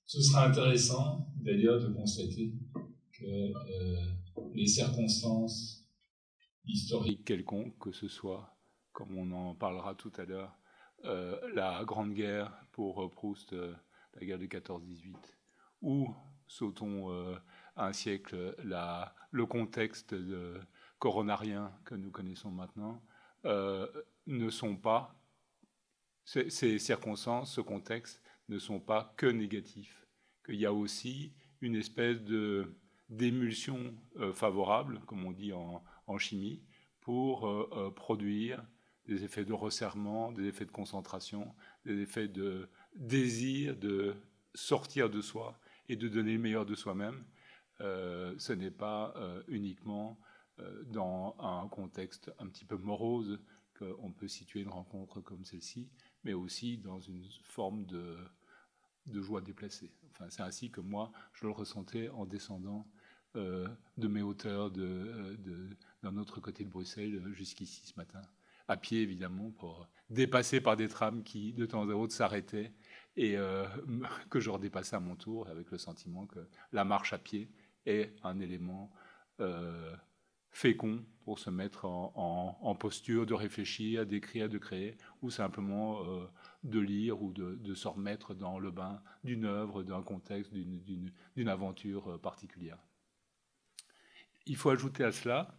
Ce sera intéressant d'ailleurs de constater que les circonstances historiques quelconques, que ce soit, comme on en parlera tout à l'heure, la Grande Guerre pour Proust, la guerre de 14-18, ou, sautons un siècle, le contexte coronarien que nous connaissons maintenant, ne sont pas, ces circonstances, ce contexte, ne sont pas que négatifs, qu'il y a aussi une espèce d'émulsion favorable, comme on dit en chimie, pour produire des effets de resserrement, des effets de concentration, des effets de désir de sortir de soi et de donner le meilleur de soi-même. Ce n'est pas uniquement dans un contexte un petit peu morose qu'on peut situer une rencontre comme celle-ci, mais aussi dans une forme de joie déplacée. Enfin, c'est ainsi que moi, je le ressentais en descendant de mes hauteurs d'un autre côté de Bruxelles jusqu'ici ce matin. À pied, évidemment, pour dépasser par des trams qui, de temps à autre, s'arrêtaient et que je redépassais à mon tour avec le sentiment que la marche à pied est un élément fécond pour se mettre en posture de réfléchir, d'écrire, de créer, ou simplement de lire ou de se remettre dans le bain d'une œuvre, d'un contexte, d'une aventure particulière. Il faut ajouter à cela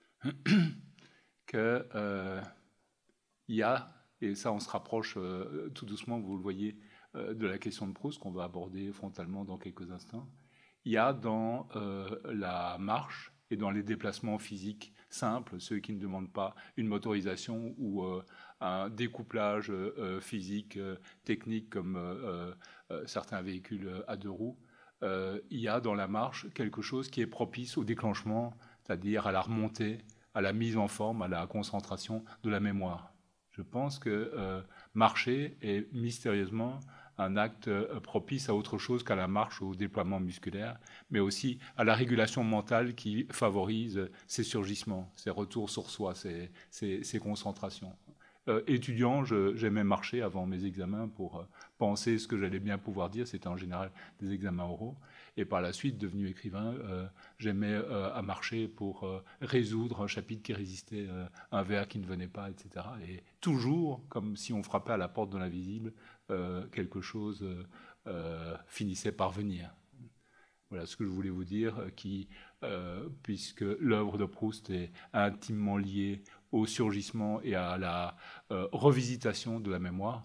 qu'il y a, et ça on se rapproche tout doucement, vous le voyez, de la question de Proust qu'on va aborder frontalement dans quelques instants, il y a dans la marche et dans les déplacements physiques simples, ceux qui ne demandent pas une motorisation ou un découplage physique, technique comme certains véhicules à deux roues, il y a dans la marche quelque chose qui est propice au déclenchement, c'est-à-dire à la remontée, à la mise en forme, à la concentration de la mémoire. Je pense que marcher est mystérieusement un acte propice à autre chose qu'à la marche, au déploiement musculaire, mais aussi à la régulation mentale qui favorise ces surgissements, ces retours sur soi, ces concentrations. Étudiant, j'aimais marcher avant mes examens pour penser ce que j'allais bien pouvoir dire. C'était en général des examens oraux. Et par la suite, devenu écrivain, j'aimais à marcher pour résoudre un chapitre qui résistait, un vers qui ne venait pas, etc. Et toujours, comme si on frappait à la porte de l'invisible, quelque chose finissait par venir. Voilà ce que je voulais vous dire, puisque l'œuvre de Proust est intimement liée au surgissement et à la revisitation de la mémoire,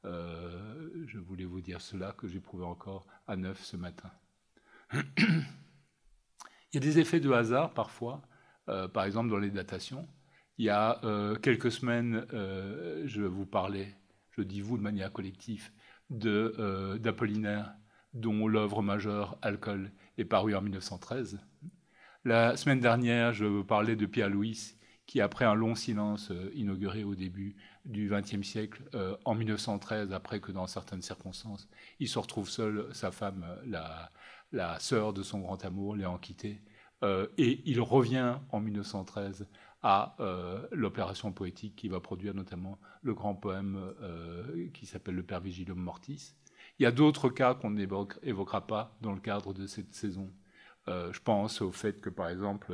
je voulais vous dire cela que j'éprouvais encore à neuf ce matin. Il y a des effets de hasard parfois, par exemple dans les datations. Il y a quelques semaines, je vous parlais, je dis vous de manière collective, d'Apollinaire, dont l'œuvre majeure, Alcool, est parue en 1913. La semaine dernière, je parlais de Pierre Louis, qui, après un long silence inauguré au début du XXe siècle, en 1913, après que dans certaines circonstances, il se retrouve seul, sa femme, la sœur de son grand amour, l'ayant quitté, et il revient en 1913 à l'opération poétique qui va produire notamment le grand poème qui s'appelle Le Père Vigilum Mortis. Il y a d'autres cas qu'on n'évoquera pas dans le cadre de cette saison. Je pense au fait que, par exemple,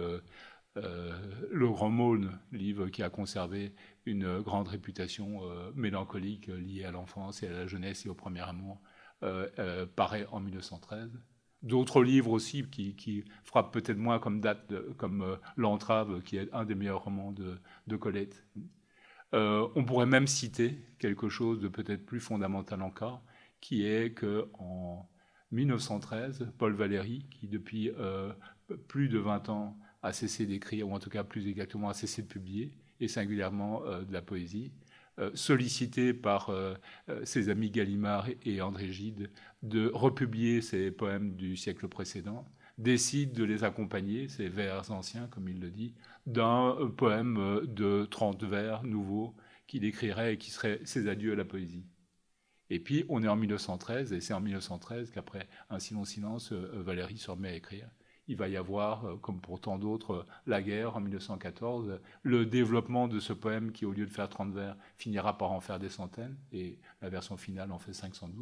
Le Grand Maulne, livre qui a conservé une grande réputation mélancolique liée à l'enfance et à la jeunesse et au premier amour, paraît en 1913. D'autres livres aussi qui frappent peut-être moins comme date, comme L'Entrave, qui est un des meilleurs romans de Colette. On pourrait même citer quelque chose de peut-être plus fondamental encore, qui est qu'en 1913, Paul Valéry, qui depuis plus de 20 ans a cessé d'écrire, ou en tout cas plus exactement a cessé de publier, et singulièrement de la poésie, sollicité par ses amis Gallimard et André Gide de republier ses poèmes du siècle précédent, décide de les accompagner, ces vers anciens, comme il le dit, d'un poème de 30 vers nouveaux qu'il écrirait et qui serait ses adieux à la poésie. Et puis, on est en 1913, et c'est en 1913 qu'après un si long silence, Valéry se remet à écrire. Il va y avoir, comme pour tant d'autres, la guerre en 1914, le développement de ce poème qui, au lieu de faire 30 vers, finira par en faire des centaines, et la version finale en fait 512.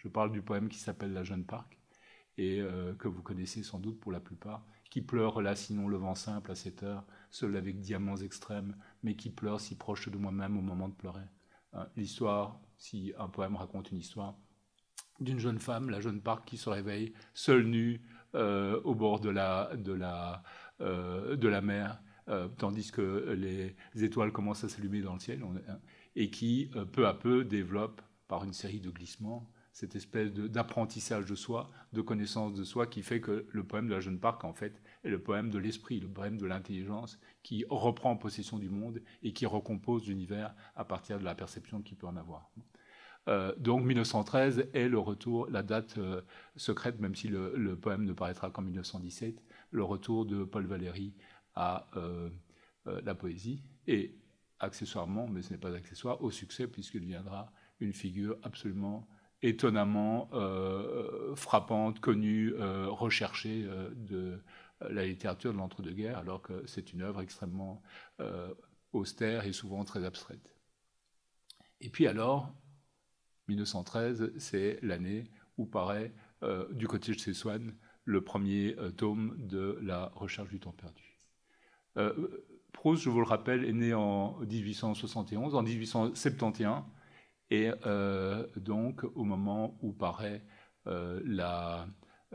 Je parle du poème qui s'appelle La Jeune Parc, et que vous connaissez sans doute pour la plupart, qui pleure là, sinon le vent simple à cette heure, seul avec diamants extrêmes, mais qui pleure si proche de moi-même au moment de pleurer. L'histoire, si un poème raconte une histoire, d'une jeune femme, la jeune Parc, qui se réveille, seule nue, au bord de la mer, tandis que les étoiles commencent à s'allumer dans le ciel, et qui, peu à peu, développe, par une série de glissements, cette espèce d'apprentissage de soi, de connaissance de soi, qui fait que le poème de la jeune Parc, en fait, est le poème de l'esprit, le poème de l'intelligence, qui reprend possession du monde et qui recompose l'univers à partir de la perception qu'il peut en avoir. Donc 1913 est le retour, la date secrète, même si le poème ne paraîtra qu'en 1917, le retour de Paul Valéry à la poésie, et accessoirement, mais ce n'est pas accessoire, au succès, puisqu'il deviendra une figure absolument étonnamment frappante, connue, recherchée de la littérature de l'entre-deux-guerres, alors que c'est une œuvre extrêmement austère et souvent très abstraite. Et puis alors, 1913, c'est l'année où paraît, du côté de chez Swann, le premier tome de La Recherche du temps perdu. Proust, je vous le rappelle, est né en 1871, en 1871, et donc au moment où paraît la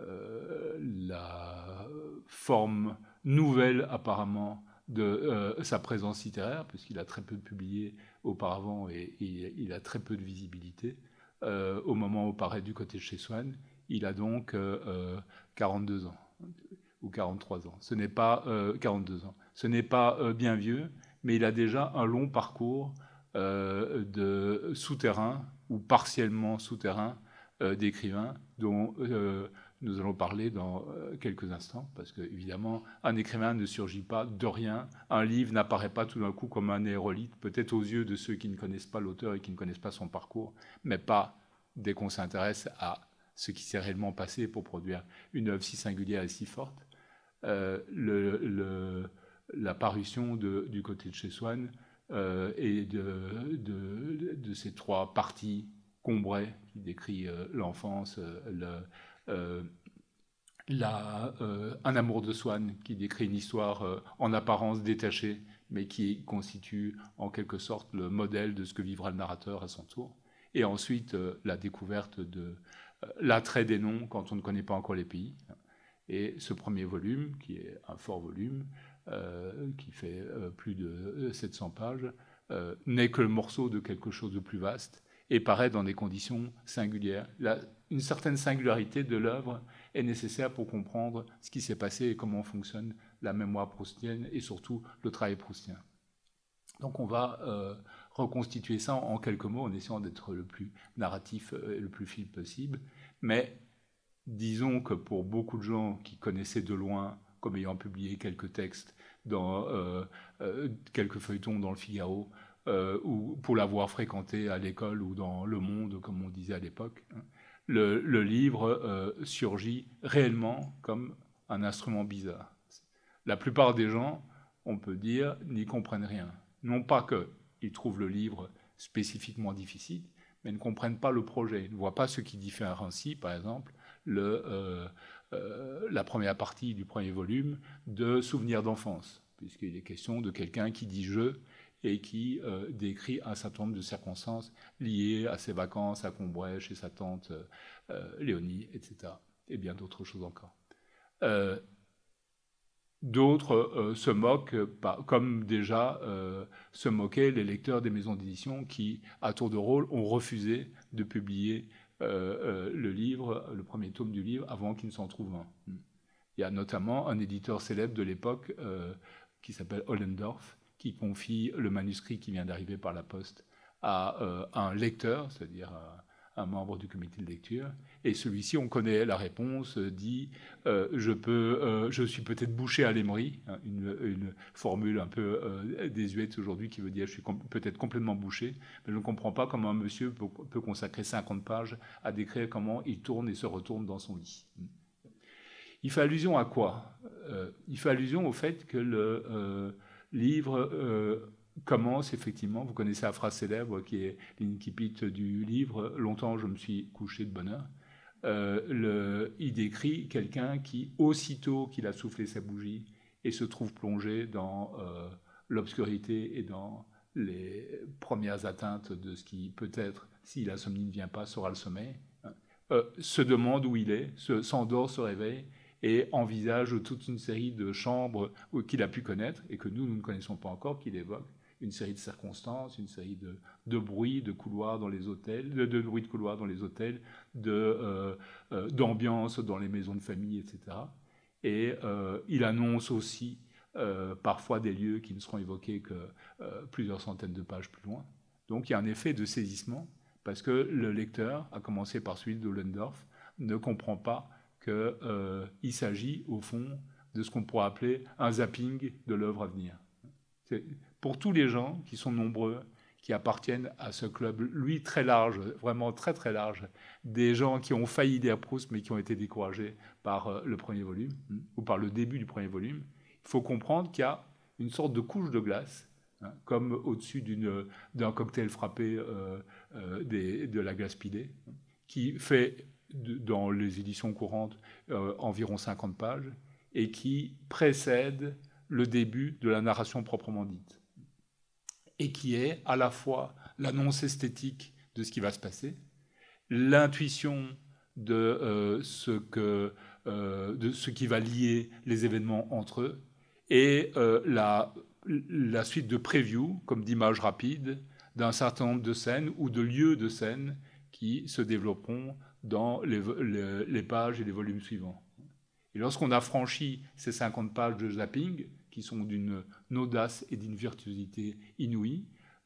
forme nouvelle apparemment de sa présence littéraire, puisqu'il a très peu publié auparavant et il a très peu de visibilité. Au moment où paraît du côté de chez Swann, il a donc 42 ans ou 43 ans. Ce n'est pas 42 ans. Ce n'est pas bien vieux, mais il a déjà un long parcours de souterrain ou partiellement souterrain d'écrivains dont nous allons parler dans quelques instants, parce que évidemment, un écrivain ne surgit pas de rien. Un livre n'apparaît pas tout d'un coup comme un aérolithe, peut-être aux yeux de ceux qui ne connaissent pas l'auteur et qui ne connaissent pas son parcours, mais pas dès qu'on s'intéresse à ce qui s'est réellement passé pour produire une œuvre si singulière et si forte. La parution du côté de chez Swann et de ces trois parties Combray, qui décrit l'enfance, un amour de Swann, qui décrit une histoire en apparence détachée, mais qui constitue en quelque sorte le modèle de ce que vivra le narrateur à son tour. Et ensuite, la découverte de l'attrait des noms quand on ne connaît pas encore les pays. Et ce premier volume, qui est un fort volume, qui fait plus de 700 pages, n'est que le morceau de quelque chose de plus vaste et paraît dans des conditions singulières. Une certaine singularité de l'œuvre est nécessaire pour comprendre ce qui s'est passé et comment fonctionne la mémoire proustienne et surtout le travail proustien. Donc on va reconstituer ça en quelques mots en essayant d'être le plus narratif et le plus fil possible. Mais disons que pour beaucoup de gens qui connaissaient de loin, comme ayant publié quelques textes dans quelques feuilletons dans le Figaro, ou pour l'avoir fréquenté à l'école ou dans Le Monde, comme on disait à l'époque, le livre surgit réellement comme un instrument bizarre. La plupart des gens, on peut dire, n'y comprennent rien. Non pas qu'ils trouvent le livre spécifiquement difficile, mais ne comprennent pas le projet, ne voient pas ce qui différencie, par exemple, la première partie du premier volume de Souvenirs d'enfance, puisqu'il est question de quelqu'un qui dit « je » et qui décrit un certain nombre de circonstances liées à ses vacances à Combray, chez sa tante Léonie, etc. Et bien d'autres choses encore. D'autres se moquent, comme déjà se moquaient les lecteurs des maisons d'édition qui, à tour de rôle, ont refusé de publier le livre, le premier tome du livre, avant qu'il ne s'en trouve un. Il y a notamment un éditeur célèbre de l'époque qui s'appelle Ollendorff, qui confie le manuscrit qui vient d'arriver par la poste à un lecteur, c'est-à-dire un membre du comité de lecture, et celui-ci, on connaît la réponse, dit je suis peut-être bouché à l'émery, hein, une formule un peu désuète aujourd'hui qui veut dire je suis peut-être complètement bouché, mais je ne comprends pas comment un monsieur peut consacrer 50 pages à décrire comment il tourne et se retourne dans son lit. Il fait allusion à quoi ? Il fait allusion au fait que le livre commence effectivement, vous connaissez la phrase célèbre qui est l'incipit du livre, « Longtemps je me suis couché de bonne heure ». Il décrit quelqu'un qui, aussitôt qu'il a soufflé sa bougie et se trouve plongé dans l'obscurité et dans les premières atteintes de ce qui peut-être, si l'insomnie ne vient pas, sera le sommeil, se demande où il est, s'endort, se réveille et envisage toute une série de chambres qu'il a pu connaître et que nous ne connaissons pas encore, qu'il évoque, une série de circonstances, une série de bruits de couloirs dans les hôtels, de bruits de couloirs dans les hôtels, d'ambiance dans les maisons de famille, etc. Et il annonce aussi parfois des lieux qui ne seront évoqués que plusieurs centaines de pages plus loin. Donc il y a un effet de saisissement, parce que le lecteur, à commencer par celui de Ollendorff, ne comprend pas qu'il s'agit, au fond, de ce qu'on pourrait appeler un zapping de l'œuvre à venir. Pour tous les gens qui sont nombreux, qui appartiennent à ce club, lui, très large, vraiment très très large, des gens qui ont failli lire Proust, mais qui ont été découragés par le premier volume, ou par le début du premier volume, il faut comprendre qu'il y a une sorte de couche de glace, comme au-dessus d'un cocktail frappé de la glace pilée, qui fait, dans les éditions courantes, environ 50 pages, et qui précède le début de la narration proprement dite, et qui est à la fois l'annonce esthétique de ce qui va se passer, l'intuition de ce qui va lier les événements entre eux, et la suite de preview, comme d'images rapides, d'un certain nombre de scènes ou de lieux de scènes qui se développeront dans les pages et les volumes suivants. Et lorsqu'on a franchi ces 50 pages de zapping, qui sont d'une audace et d'une virtuosité inouïe,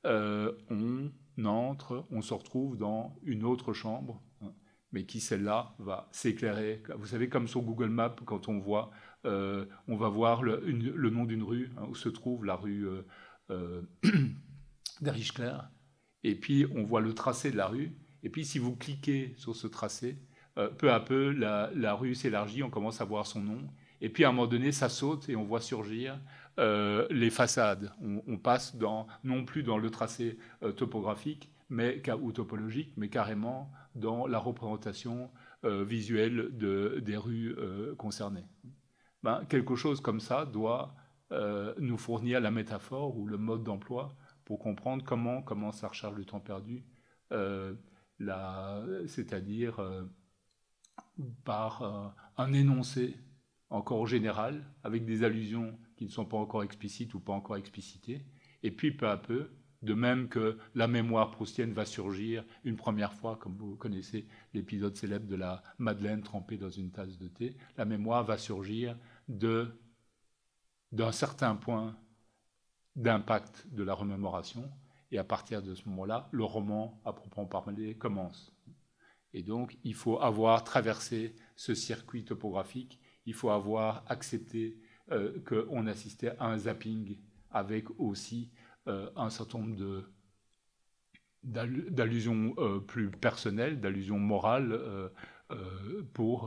on se retrouve dans une autre chambre, mais qui, celle-là, va s'éclairer. Vous savez, comme sur Google Maps, quand on va voir le nom d'une rue, où se trouve la rue d'Erichcler, et puis on voit le tracé de la rue, et puis si vous cliquez sur ce tracé, peu à peu, la rue s'élargit, on commence à voir son nom, et puis à un moment donné, ça saute et on voit surgir les façades. On passe non plus dans le tracé topographique ou topologique, mais carrément dans la représentation visuelle des rues concernées. Quelque chose comme ça doit nous fournir la métaphore ou le mode d'emploi pour comprendre comment ça recharge le temps perdu, c'est-à-dire par un énoncé encore général, avec des allusions qui ne sont pas encore explicites ou pas encore explicitées, et puis peu à peu, de même que la mémoire proustienne va surgir une première fois, comme vous connaissez l'épisode célèbre de la madeleine trempée dans une tasse de thé, la mémoire va surgir d'un certain point d'impact de la remémoration, et à partir de ce moment-là, le roman, à proprement parler, commence. Et donc, il faut avoir traversé ce circuit topographique, il faut avoir accepté qu'on assistait à un zapping avec aussi un certain nombre d'allusions plus personnelles, d'allusions morales pour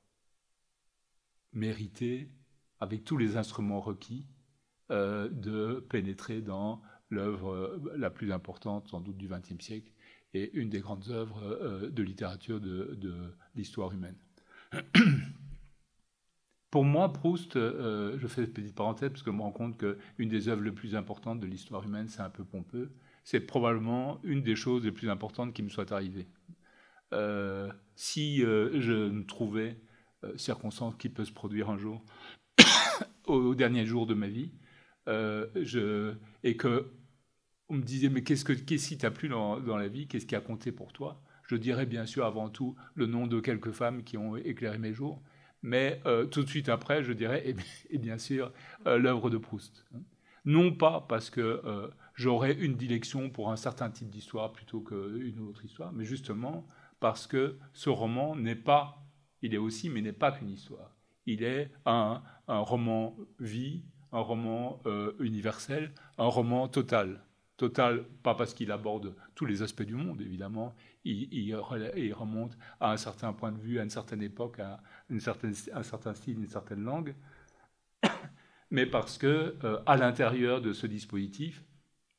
mériter, avec tous les instruments requis, de pénétrer dans l'œuvre la plus importante, sans doute, du XXe siècle, et une des grandes œuvres de littérature de l'histoire humaine. Pour moi, Proust, je fais une petite parenthèse parce que je me rends compte qu'une des œuvres les plus importantes de l'histoire humaine, c'est un peu pompeux, c'est probablement une des choses les plus importantes qui me soit arrivée. Si je me trouvais, circonstance qui peut se produire un jour, au dernier jour de ma vie, et que on me disait, mais qu'est-ce qui t'a plu dans la vie, qu'est-ce qui a compté pour toi? Je dirais bien sûr avant tout le nom de quelques femmes qui ont éclairé mes jours, mais tout de suite après, je dirais, et bien sûr, l'œuvre de Proust. Non pas parce que j'aurais une dilection pour un certain type d'histoire plutôt qu'une autre histoire, mais justement parce que ce roman n'est pas, il est aussi, mais n'est pas qu'une histoire. Il est un roman vie, un roman universel, un roman total. Total, pas parce qu'il aborde tous les aspects du monde, évidemment, il remonte à un certain point de vue, à une certaine époque, à un certain style, une certaine langue, mais parce que à l'intérieur de ce dispositif,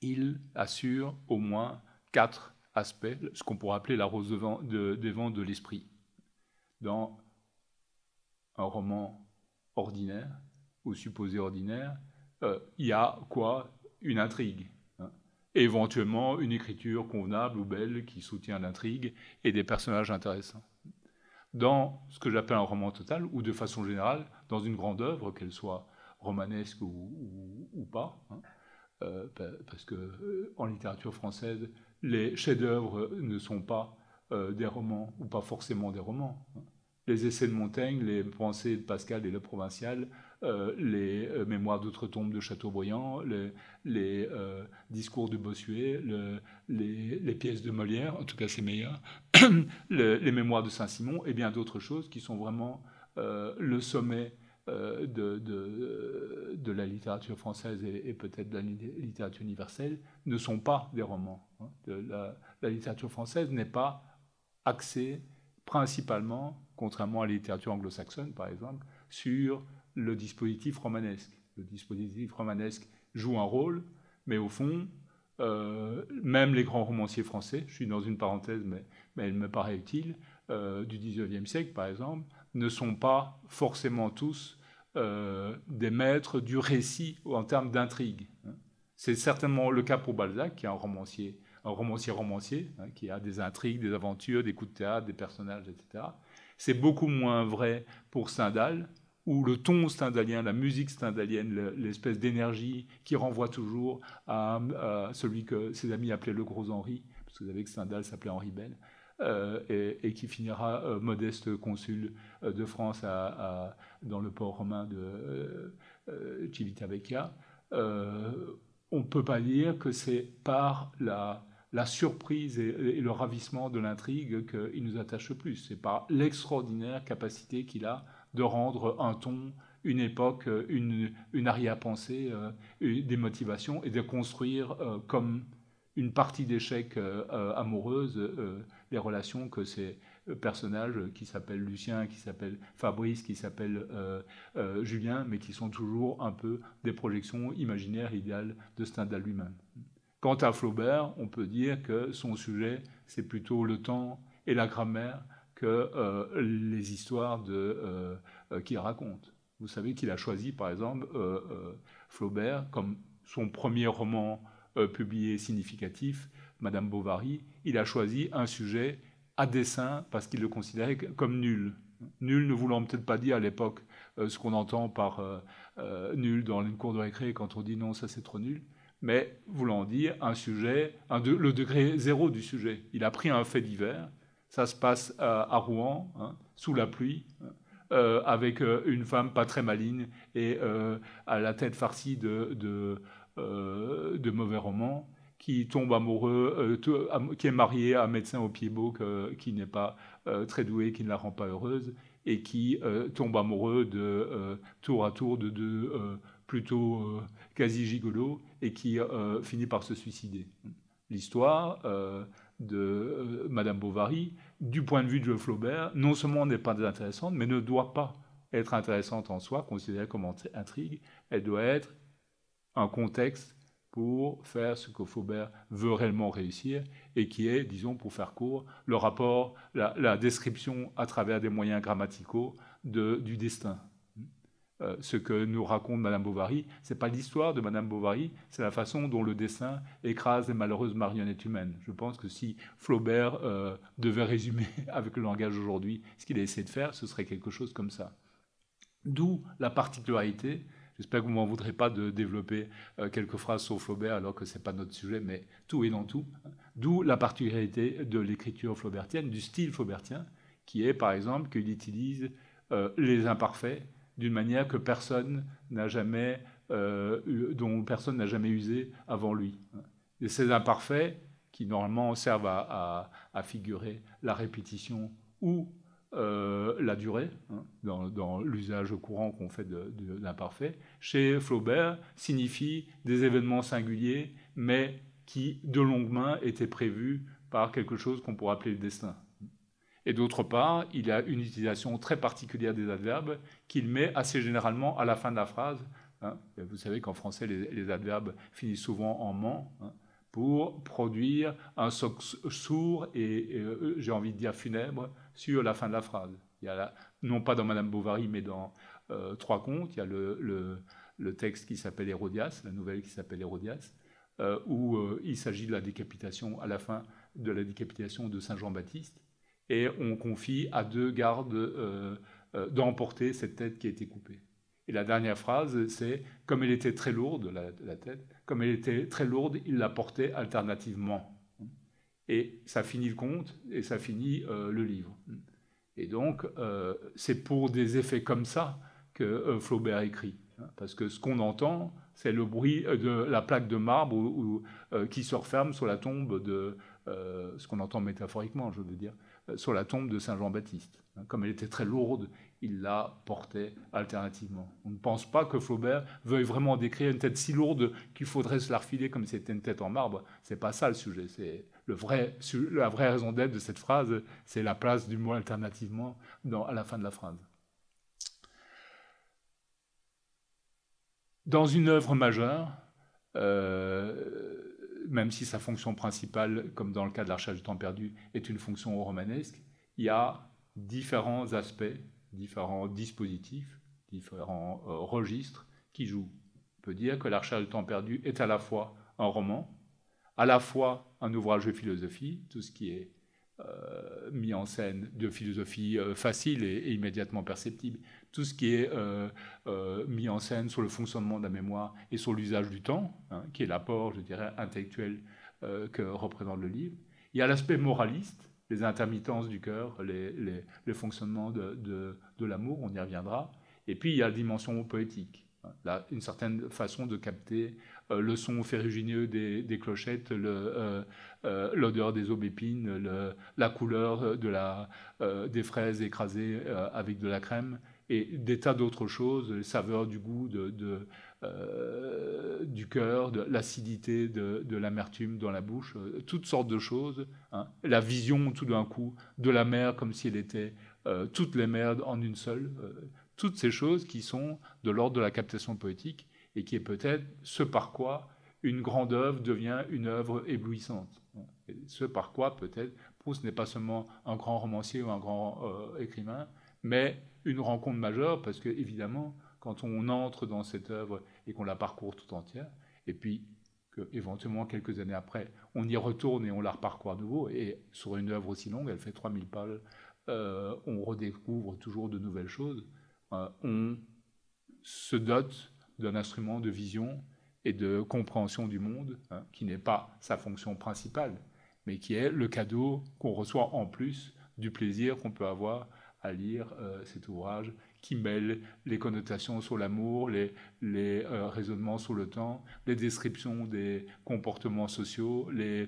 il assure au moins 4 aspects, ce qu'on pourrait appeler la rose des vents de l'esprit. Dans un roman ordinaire, ou supposé ordinaire, il y a quoi? Une intrigue. Et éventuellement une écriture convenable ou belle qui soutient l'intrigue et des personnages intéressants. Dans ce que j'appelle un roman total, ou de façon générale, dans une grande œuvre, qu'elle soit romanesque ou pas, parce que en littérature française, les chefs-d'œuvre ne sont pas des romans, ou pas forcément des romans. Les essais de Montaigne, les pensées de Pascal et Le Provincial, les mémoires d'outre-tombe de Chateaubriand, les discours de Bossuet, les pièces de Molière, en tout cas c'est meilleur, les mémoires de Saint-Simon et bien d'autres choses qui sont vraiment le sommet de la littérature française et peut-être de la littérature universelle, ne sont pas des romans. La littérature française n'est pas axée principalement, contrairement à la littérature anglo-saxonne par exemple, sur le dispositif romanesque. Le dispositif romanesque joue un rôle, mais au fond, même les grands romanciers français, je suis dans une parenthèse, mais elle me paraît utile, du XIXe siècle par exemple, ne sont pas forcément tous des maîtres du récit en termes d'intrigue. C'est certainement le cas pour Balzac, qui est un romancier, qui a des intrigues, des aventures, des coups de théâtre, des personnages, etc. C'est beaucoup moins vrai pour Stendhal, où le ton stendhalien, la musique stendhalienne, l'espèce d'énergie qui renvoie toujours à celui que ses amis appelaient le Gros Henri, parce que vous savez que Stendhal s'appelait Henri Bell, et qui finira modeste consul de France dans le port romain de Civitavecchia. On ne peut pas dire que c'est par la surprise et le ravissement de l'intrigue qu'il nous attache le plus. C'est par l'extraordinaire capacité qu'il a de rendre un ton, une époque, une arrière-pensée, des motivations, et de construire comme une partie d'échec amoureuse les relations que ces personnages qui s'appellent Lucien, qui s'appellent Fabrice, qui s'appellent Julien, mais qui sont toujours un peu des projections imaginaires, idéales de Stendhal lui-même. Quant à Flaubert, on peut dire que son sujet, c'est plutôt le temps et la grammaire que les histoires qu'il raconte. Vous savez qu'il a choisi, par exemple, Flaubert, comme son premier roman publié significatif, Madame Bovary, il a choisi un sujet à dessein parce qu'il le considérait comme nul. Nul ne voulant peut-être pas dire à l'époque ce qu'on entend par nul dans une cour de récré quand on dit non, ça c'est trop nul, mais voulant dire un sujet, le degré zéro du sujet. Il a pris un fait divers, ça se passe à Rouen, sous la pluie, avec une femme pas très maligne et à la tête farcie de mauvais romans, qui tombe amoureux, qui est marié à un médecin au pied beau qui n'est pas très doué, qui ne la rend pas heureuse, et qui tombe amoureux tour à tour de deux plutôt quasi gigolos, et qui finit par se suicider. L'histoire de Madame Bovary, du point de vue de Flaubert, non seulement n'est pas intéressante, mais ne doit pas être intéressante en soi, considérée comme intrigue. Elle doit être un contexte pour faire ce que Flaubert veut réellement réussir, et qui est, disons, pour faire court, le rapport, la description à travers des moyens grammaticaux du destin. Ce que nous raconte Madame Bovary, ce n'est pas l'histoire de Madame Bovary, c'est la façon dont le dessin écrase les malheureuses marionnettes humaines. Je pense que si Flaubert devait résumer avec le langage d'aujourd'hui ce qu'il a essayé de faire, ce serait quelque chose comme ça. D'où la particularité. J'espère que vous ne m'en voudrez pas de développer quelques phrases sur Flaubert alors que ce n'est pas notre sujet, mais tout est dans tout. D'où la particularité de l'écriture flaubertienne, du style flaubertien, qui est par exemple qu'il utilise les imparfaits d'une manière que personne n'a jamais, dont personne n'a jamais usé avant lui. Et ces imparfaits, qui normalement servent à figurer la répétition ou la durée, dans l'usage courant qu'on fait de l'imparfait, chez Flaubert, signifie des événements singuliers, mais qui, de longue main, étaient prévus par quelque chose qu'on pourrait appeler le destin. Et d'autre part, il a une utilisation très particulière des adverbes qu'il met assez généralement à la fin de la phrase, hein. Vous savez qu'en français, les adverbes finissent souvent en ment, hein, pour produire un sourd et j'ai envie de dire funèbre sur la fin de la phrase. Il y a non pas dans Madame Bovary, mais dans Trois contes, il y a le texte qui s'appelle Hérodias, la nouvelle qui s'appelle Hérodias, où il s'agit de la décapitation, à la fin de la décapitation de Saint Jean-Baptiste, et on confie à 2 gardes d'emporter cette tête qui a été coupée. Et la dernière phrase, c'est « Comme elle était très lourde, la tête, comme elle était très lourde, il la portait alternativement. » Et ça finit le conte, et ça finit le livre. Et donc, c'est pour des effets comme ça que Flaubert écrit. Hein, parce que ce qu'on entend, c'est le bruit de la plaque de marbre qui se referme sur la tombe de... ce qu'on entend métaphoriquement, je veux dire, sur la tombe de Saint Jean-Baptiste. Hein, comme elle était très lourde, il la portait alternativement. On ne pense pas que Flaubert veuille vraiment décrire une tête si lourde qu'il faudrait se la refiler comme si c'était une tête en marbre. C'est pas ça le sujet. C'est la vraie raison d'être de cette phrase, c'est la place du mot alternativement à la fin de la phrase. Dans une œuvre majeure, même si sa fonction principale, comme dans le cas de l'Archage du temps perdu, est une fonction romanesque, il y a différents aspects, différents dispositifs, différents registres qui jouent. On peut dire que l'Archage du temps perdu est à la fois un roman, à la fois un ouvrage de philosophie, tout ce qui est mis en scène de philosophie facile et immédiatement perceptible, tout ce qui est mis en scène sur le fonctionnement de la mémoire et sur l'usage du temps, hein, qui est l'apport, je dirais, intellectuel que représente le livre. Il y a l'aspect moraliste, les intermittences du cœur, les fonctionnements de l'amour, on y reviendra. Et puis il y a la dimension poétique, hein, là, une certaine façon de capter le son ferrugineux des clochettes, l'odeur des aubépines, la couleur des fraises écrasées avec de la crème, et des tas d'autres choses, les saveurs du goût, du cœur, de l'acidité, de l'amertume dans la bouche, toutes sortes de choses. Hein. La vision tout d'un coup de la mer comme si elle était toutes les mers en une seule. Toutes ces choses qui sont de l'ordre de la captation poétique et qui est peut-être ce par quoi une grande œuvre devient une œuvre éblouissante. Et ce par quoi peut-être Proust n'est pas seulement un grand romancier ou un grand écrivain, mais une rencontre majeure, parce que évidemment, quand on entre dans cette œuvre et qu'on la parcourt tout entière, et puis qu'éventuellement quelques années après, on y retourne et on la reparcourt à nouveau, et sur une œuvre aussi longue, elle fait 3000 pages, on redécouvre toujours de nouvelles choses, on se dote d'un instrument de vision et de compréhension du monde, hein, qui n'est pas sa fonction principale, mais qui est le cadeau qu'on reçoit en plus du plaisir qu'on peut avoir à lire cet ouvrage qui mêle les connotations sur l'amour, les raisonnements sur le temps, les descriptions des comportements sociaux,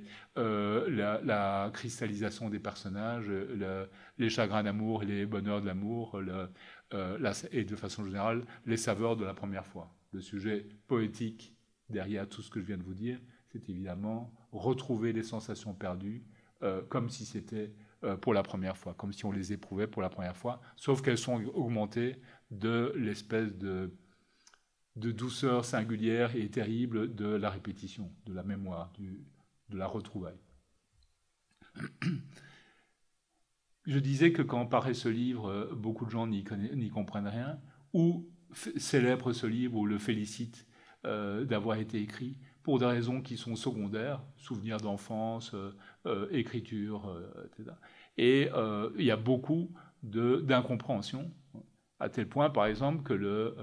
la cristallisation des personnages, les chagrins d'amour et les bonheurs de l'amour, et de façon générale, les saveurs de la première fois. Le sujet poétique derrière tout ce que je viens de vous dire, c'est évidemment retrouver les sensations perdues comme si c'était pour la première fois, comme si on les éprouvait pour la première fois, sauf qu'elles sont augmentées de l'espèce de douceur singulière et terrible de la répétition, de la mémoire, de la retrouvaille. Je disais que quand paraît ce livre, beaucoup de gens n'y comprennent rien, ou célèbrent ce livre ou le félicitent d'avoir été écrit pour des raisons qui sont secondaires, souvenirs d'enfance, écriture, etc. Et il y a beaucoup d'incompréhension, à tel point, par exemple, que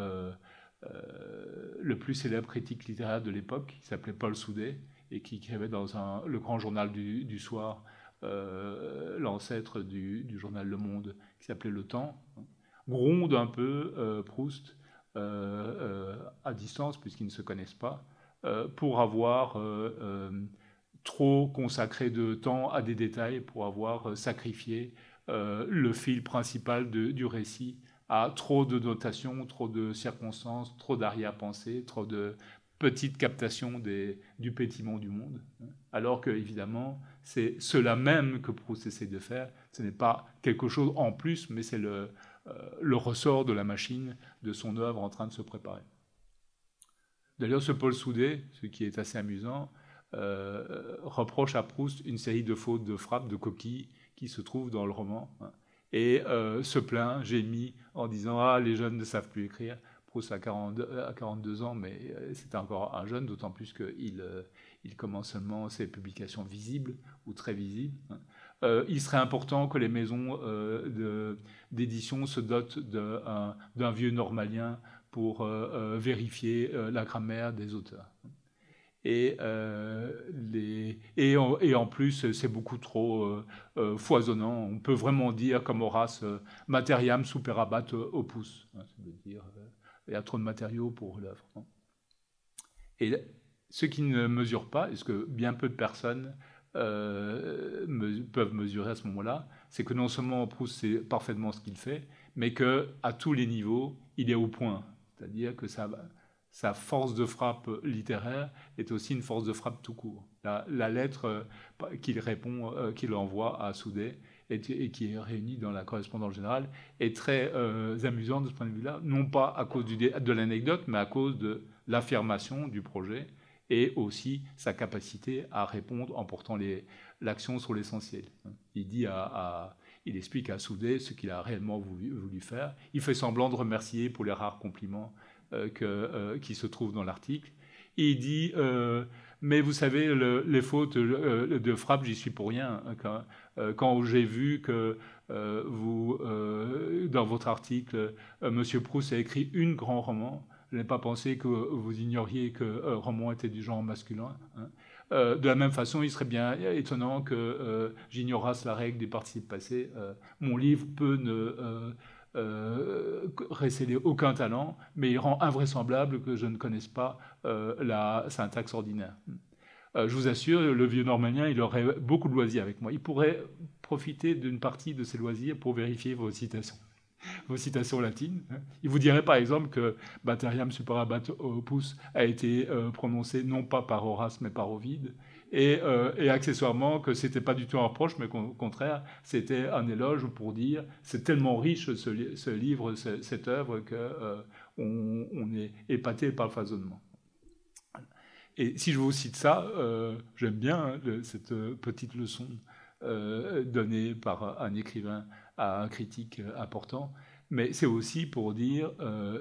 le plus célèbre critique littéraire de l'époque, qui s'appelait Paul Soudet, et qui écrivait dans le grand journal du soir, l'ancêtre du journal Le Monde, qui s'appelait Le Temps, gronde un peu Proust à distance, puisqu'ils ne se connaissent pas, pour avoir trop consacré de temps à des détails, pour avoir sacrifié le fil principal du récit à trop de notations, trop de circonstances, trop d'arrière-pensées, trop de petites captations du pétillement du monde. Alors que, évidemment, c'est cela même que Proust essaie de faire. Ce n'est pas quelque chose en plus, mais c'est le ressort de la machine de son œuvre en train de se préparer. D'ailleurs, ce Paul Soudet, ce qui est assez amusant, reproche à Proust une série de fautes, de frappes, de coquilles qui se trouvent dans le roman, hein, et se plaint, gémit, en disant « Ah, les jeunes ne savent plus écrire ». Proust a 42 ans, mais c'est encore un jeune, d'autant plus qu'il commence seulement ses publications visibles ou très visibles, hein. Il serait important que les maisons d'édition se dotent d'un vieux normalien pour vérifier la grammaire des auteurs. Et en plus, c'est beaucoup trop foisonnant. On peut vraiment dire, comme Horace, materiam superabat opus. Ça veut dire, il y a trop de matériaux pour l'œuvre. Et ce qui ne mesure pas, et ce que bien peu de personnes peuvent mesurer à ce moment-là, c'est que non seulement Proust sait parfaitement ce qu'il fait, mais qu'à tous les niveaux, il est au point. C'est-à-dire que sa force de frappe littéraire est aussi une force de frappe tout court. La lettre qu'il envoie à Soudet et qui est réunie dans la correspondance générale est très amusante de ce point de vue-là, non pas à cause de l'anecdote, mais à cause de l'affirmation du projet et aussi sa capacité à répondre en portant l'action sur l'essentiel. Il explique à Soudet ce qu'il a réellement voulu faire. Il fait semblant de remercier pour les rares compliments qui se trouvent dans l'article. Et il dit mais vous savez, les fautes de frappe, j'y suis pour rien. Quand j'ai vu que vous, dans votre article, Monsieur Proust a écrit une grand roman, je n'ai pas pensé que vous ignoriez que roman était du genre masculin, hein. De la même façon, il serait bien étonnant que j'ignorasse la règle des participes passés. Mon livre peut ne récéler aucun talent, mais il rend invraisemblable que je ne connaisse pas la syntaxe ordinaire. Je vous assure, le vieux normalien, il aurait beaucoup de loisirs avec moi. Il pourrait profiter d'une partie de ses loisirs pour vérifier vos citations latines. Il vous dirait par exemple que Materiam superabat opus a été prononcé non pas par Horace mais par Ovide, et accessoirement que c'était pas du tout un reproche, mais qu'au contraire c'était un éloge pour dire c'est tellement riche ce livre, cette œuvre qu'on est épaté par le foisonnement. Et si je vous cite ça, j'aime bien cette petite leçon donnée par un écrivain à un critique important, mais c'est aussi pour dire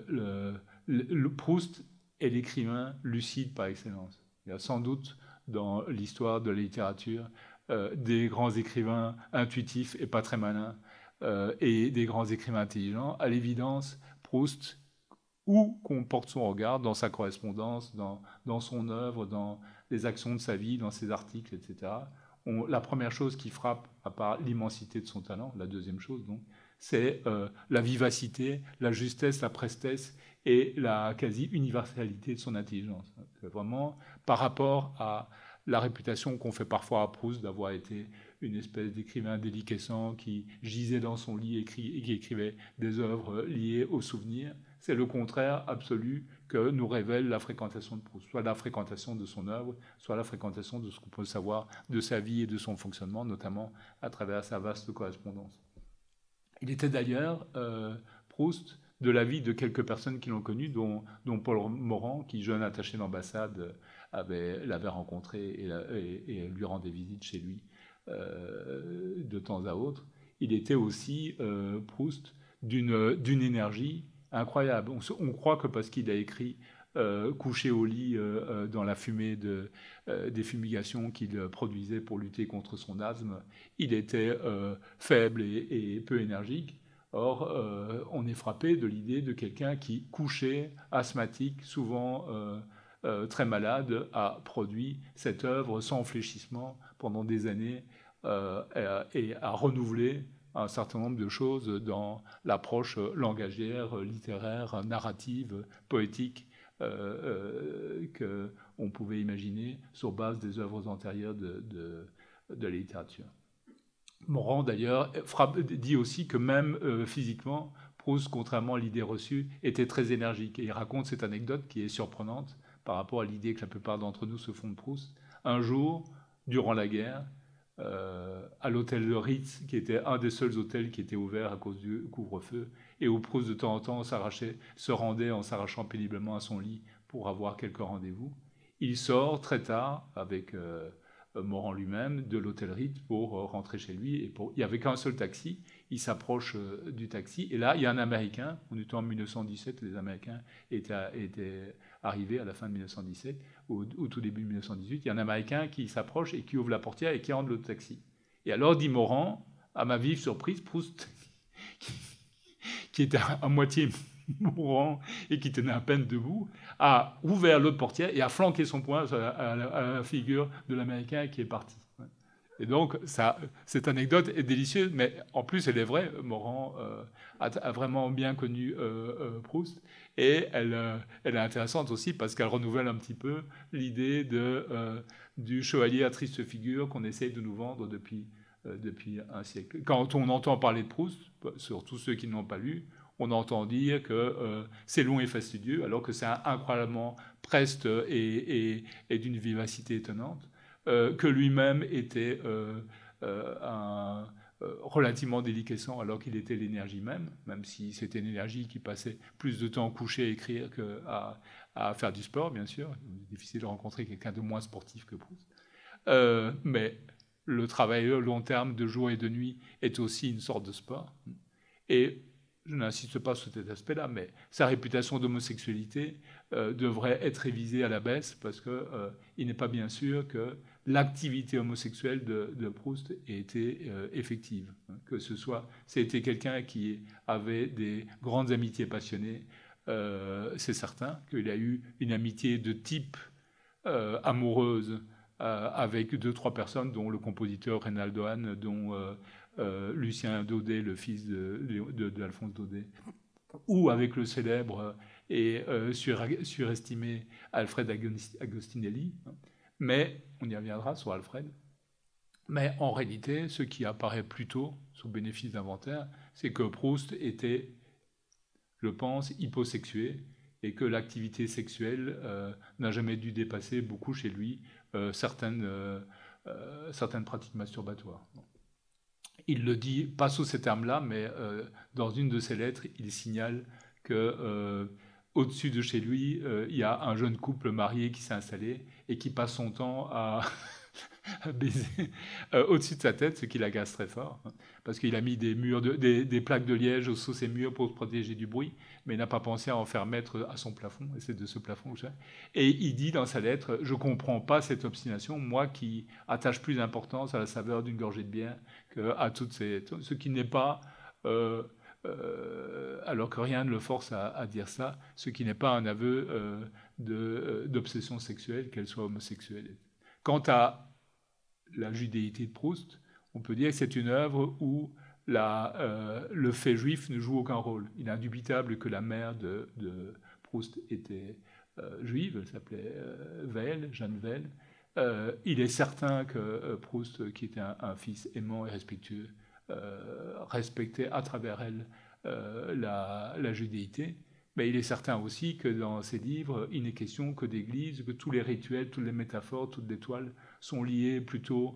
le Proust est l'écrivain lucide par excellence. Il y a sans doute dans l'histoire de la littérature des grands écrivains intuitifs et pas très malins et des grands écrivains intelligents. À l'évidence, Proust, où qu'on porte son regard, dans sa correspondance, dans son œuvre, dans les actions de sa vie, dans ses articles, etc., la première chose qui frappe, à part l'immensité de son talent, la deuxième chose donc, c'est la vivacité, la justesse, la prestesse et la quasi-universalité de son intelligence. Vraiment, par rapport à la réputation qu'on fait parfois à Proust d'avoir été une espèce d'écrivain déliquescent qui gisait dans son lit et qui écrivait des œuvres liées aux souvenirs, c'est le contraire absolu que nous révèle la fréquentation de Proust, soit la fréquentation de son œuvre, soit la fréquentation de ce qu'on peut savoir de sa vie et de son fonctionnement, notamment à travers sa vaste correspondance. Il était d'ailleurs, Proust, de l'avis de quelques personnes qui l'ont connu, dont Paul Morand, qui, jeune attaché d'ambassade, l'avait rencontré et lui rendait visite chez lui de temps à autre. Il était aussi, Proust, d'une énergie incroyable. On croit que parce qu'il a écrit couché au lit dans la fumée des fumigations qu'il produisait pour lutter contre son asthme, il était faible et peu énergique. Or, on est frappé de l'idée de quelqu'un qui, couché, asthmatique, souvent très malade, a produit cette œuvre sans fléchissement pendant des années et a renouvelé un certain nombre de choses dans l'approche langagière, littéraire, narrative, poétique qu'on pouvait imaginer sur base des œuvres antérieures de la littérature. Morand, d'ailleurs, dit aussi que même physiquement, Proust, contrairement à l'idée reçue, était très énergique. Et il raconte cette anecdote qui est surprenante par rapport à l'idée que la plupart d'entre nous se font de Proust. Un jour, durant la guerre, à l'hôtel de Ritz, qui était un des seuls hôtels qui était ouvert à cause du couvre-feu, et où Proust de temps en temps se rendait en s'arrachant péniblement à son lit pour avoir quelques rendez-vous. Il sort très tard avec Morand lui-même de l'hôtel Ritz pour rentrer chez lui. Il n'y avait qu'un seul taxi. Il s'approche du taxi. Et là, il y a un Américain. On était en 1917. Les Américains étaient arrivés à la fin de 1917, au tout début de 1918. Il y a un Américain qui s'approche et qui ouvre la portière et qui entre le taxi. Et alors, dit Morand, à ma vive surprise, Proust, qui était à moitié mourant et qui tenait à peine debout, a ouvert l'autre portière et a flanqué son poing à la figure de l'Américain qui est parti. Et donc, cette anecdote est délicieuse, mais en plus, elle est vraie. Morand a vraiment bien connu Proust. Et elle est intéressante aussi parce qu'elle renouvelle un petit peu l'idée du chevalier à triste figure qu'on essaye de nous vendre depuis un siècle. Quand on entend parler de Proust, surtout ceux qui ne l'ont pas lu, on entend dire que c'est long et fastidieux, alors que c'est incroyablement preste et d'une vivacité étonnante, que lui-même était relativement déliquescent, alors qu'il était l'énergie même si c'était une énergie qui passait plus de temps couché à écrire qu'à faire du sport, bien sûr. C'est difficile de rencontrer quelqu'un de moins sportif que Proust. Mais le travail long terme de jour et de nuit est aussi une sorte de sport. Et je n'insiste pas sur cet aspect-là, mais sa réputation d'homosexualité devrait être révisée à la baisse parce qu'il n'est pas bien sûr que l'activité homosexuelle de Proust ait été effective. Que c'était quelqu'un qui avait des grandes amitiés passionnées, c'est certain, qu'il a eu une amitié de type amoureuse avec 2-3 personnes, dont le compositeur Reynaldo Hahn, dont Lucien Daudet, le fils d'Alphonse Daudet, ou avec le célèbre et surestimé Alfred Agostinelli. Mais, on y reviendra sur Alfred, mais en réalité, ce qui apparaît plutôt, sous bénéfice d'inventaire, c'est que Proust était, je pense, hyposexué, et que l'activité sexuelle n'a jamais dû dépasser beaucoup chez lui certaines pratiques masturbatoires. Il le dit, pas sous ces termes-là, mais dans une de ses lettres, il signale que au-dessus de chez lui, il y a un jeune couple marié qui s'est installé et qui passe son temps à baiser au-dessus de sa tête, ce qui l'agace très fort, parce qu'il a mis des plaques de liège sous ses murs pour se protéger du bruit, mais il n'a pas pensé à en faire mettre à son plafond, et c'est de ce plafond que j'ai. Et il dit dans sa lettre, je ne comprends pas cette obstination, moi qui attache plus d'importance à la saveur d'une gorgée de bière qu'à toutes ce qui n'est pas... alors que rien ne le force à dire ça, ce qui n'est pas un aveu d'obsession sexuelle, qu'elle soit homosexuelle. Quant à la judéité de Proust, on peut dire que c'est une œuvre où le fait juif ne joue aucun rôle. Il est indubitable que la mère de Proust était juive, elle s'appelait Jeanne Weil. Il est certain que Proust, qui était un fils aimant et respectueux, respectait à travers elle la judéité. Mais il est certain aussi que dans ses livres, il n'est question que d'église, que tous les rituels, toutes les métaphores, toutes les toiles sont liées plutôt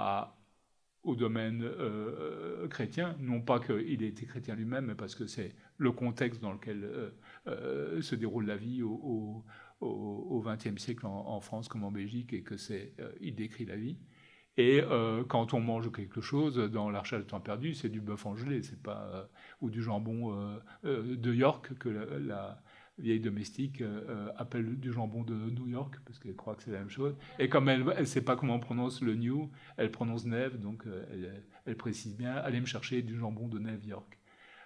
au domaine chrétien. Non pas qu'il ait été chrétien lui-même, mais parce que c'est le contexte dans lequel se déroule la vie au XXe siècle en France comme en Belgique, et que il décrit la vie. Et quand on mange quelque chose dans l'Arche du temps perdu, c'est du bœuf en gelée, c'est pas ou du jambon de York que la vieille domestique appelle du jambon de New York parce qu'elle croit que c'est la même chose. Et comme elle ne sait pas comment on prononce le New, elle prononce Neve, donc elle précise bien, allez me chercher du jambon de Neve York.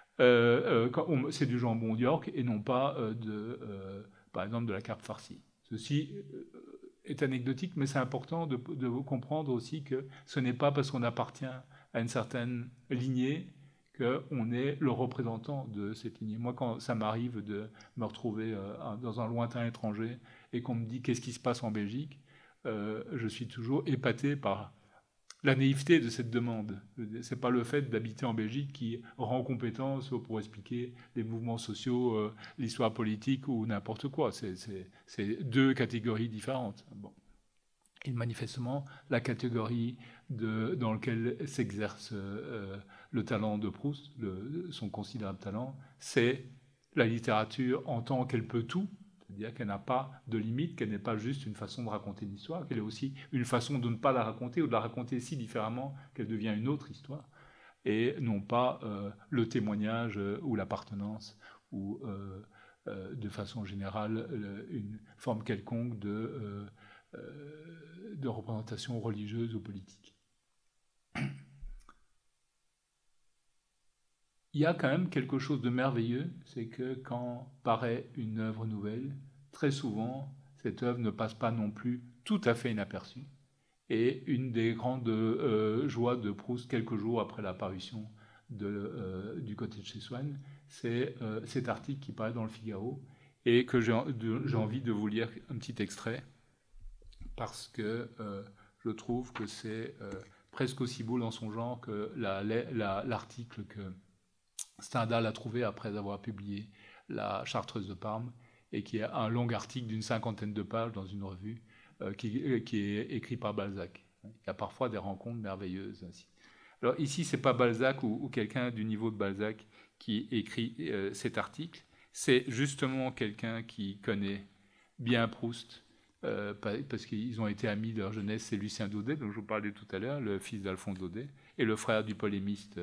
C'est du jambon de York et non pas par exemple de la carpe farcie. Ceci est anecdotique, mais c'est important de comprendre aussi que ce n'est pas parce qu'on appartient à une certaine lignée qu'on est le représentant de cette lignée. Moi, quand ça m'arrive de me retrouver dans un lointain étranger et qu'on me dit qu'est-ce qui se passe en Belgique, je suis toujours épaté par la naïveté de cette demande. C'est pas le fait d'habiter en Belgique qui rend compétence pour expliquer les mouvements sociaux, l'histoire politique ou n'importe quoi. C'est deux catégories différentes. Bon. Et manifestement, la catégorie dans laquelle s'exerce le talent de Proust, son considérable talent, c'est la littérature en tant qu'elle peut tout, C'est-à-dire qu'elle n'a pas de limite, qu'elle n'est pas juste une façon de raconter une histoire, qu'elle est aussi une façon de ne pas la raconter ou de la raconter si différemment qu'elle devient une autre histoire, et non pas le témoignage ou l'appartenance ou de façon générale une forme quelconque de représentation religieuse ou politique. Il y a quand même quelque chose de merveilleux, c'est que quand paraît une œuvre nouvelle, très souvent, cette œuvre ne passe pas non plus tout à fait inaperçue. Et une des grandes joies de Proust, quelques jours après la parution du côté de chez Swann, c'est cet article qui paraît dans le Figaro, et que j'ai envie de vous lire un petit extrait, parce que je trouve que c'est presque aussi beau dans son genre que l'article que Stendhal a trouvé après avoir publié La Chartreuse de Parme, et qui est un long article d'une 50aine de pages dans une revue qui est écrit par Balzac. Il y a parfois des rencontres merveilleuses ainsi. Alors ici, c'est pas Balzac ou quelqu'un du niveau de Balzac qui écrit cet article, c'est justement quelqu'un qui connaît bien Proust, parce qu'ils ont été amis de leur jeunesse, c'est Lucien Daudet, dont je vous parlais tout à l'heure, le fils d'Alphonse Daudet, et le frère du polémiste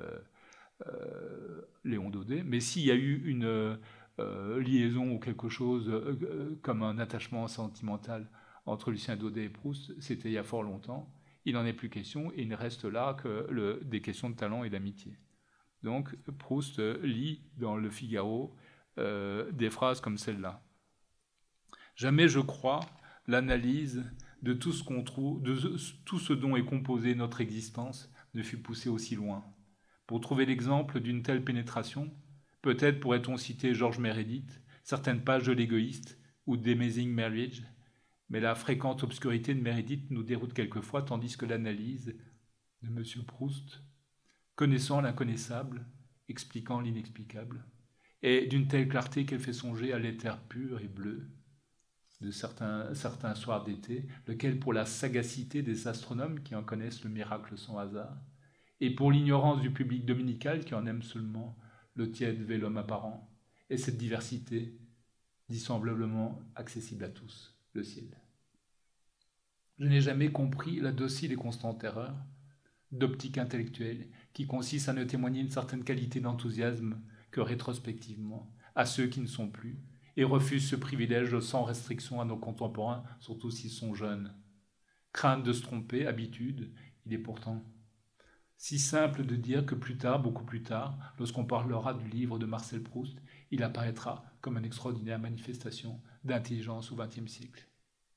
Léon Daudet. Mais s'il y a eu une liaison ou quelque chose comme un attachement sentimental entre Lucien Daudet et Proust, c'était il y a fort longtemps. Il n'en est plus question, et il ne reste là que des questions de talent et d'amitié. Donc Proust lit dans le Figaro des phrases comme celle-là. Jamais, je crois, l'analyse de tout ce qu'on trouve, de tout ce dont est composée notre existence ne fut poussée aussi loin. Pour trouver l'exemple d'une telle pénétration, peut-être pourrait-on citer Georges Meredith, certaines pages de l'Égoïste ou d'Amazing Marriage, mais la fréquente obscurité de Meredith nous déroute quelquefois, tandis que l'analyse de M. Proust, connaissant l'inconnaissable, expliquant l'inexplicable, est d'une telle clarté qu'elle fait songer à l'éther pur et bleu de certains soirs d'été, lequel, pour la sagacité des astronomes qui en connaissent le miracle sans hasard, et pour l'ignorance du public dominical qui en aime seulement le tiède vélum apparent, et cette diversité dissemblablement accessible à tous, le ciel. Je n'ai jamais compris la docile et constante erreur d'optique intellectuelle qui consiste à ne témoigner une certaine qualité d'enthousiasme que rétrospectivement à ceux qui ne sont plus et refusent ce privilège sans restriction à nos contemporains, surtout s'ils sont jeunes. Crainte de se tromper, habitude, il est pourtant si simple de dire que plus tard, beaucoup plus tard, lorsqu'on parlera du livre de Marcel Proust, il apparaîtra comme une extraordinaire manifestation d'intelligence au XXe siècle.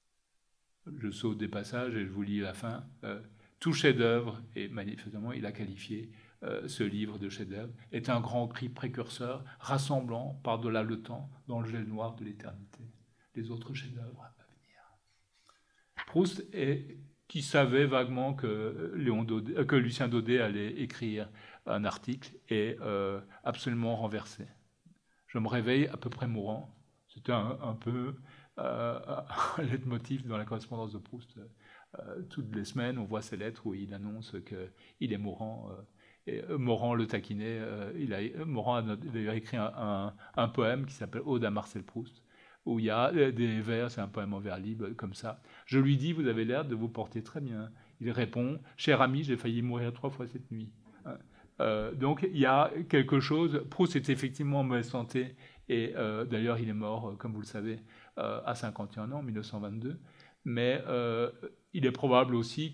Je saute des passages et je vous lis la fin. Tout chef-d'œuvre, et manifestement il a qualifié ce livre de chef-d'œuvre, est un grand cri précurseur rassemblant par-delà le temps dans le gel noir de l'éternité les autres chefs-d'œuvre à venir. Proust qui savait vaguement que Lucien Daudet allait écrire un article est absolument renversé. Je me réveille à peu près mourant. C'était un peu un leitmotiv dans la correspondance de Proust. Toutes les semaines, on voit ces lettres où il annonce qu'il est mourant. Et Morand le taquinait. Morand a d'ailleurs écrit un poème qui s'appelle Ode à Marcel Proust, où il y a des vers, c'est un poème en vers libre, comme ça. Je lui dis, vous avez l'air de vous porter très bien. Il répond, cher ami, j'ai failli mourir 3 fois cette nuit. Donc il y a quelque chose. Proust est effectivement en mauvaise santé, et d'ailleurs il est mort, comme vous le savez, à 51 ans, en 1922. Mais il est probable aussi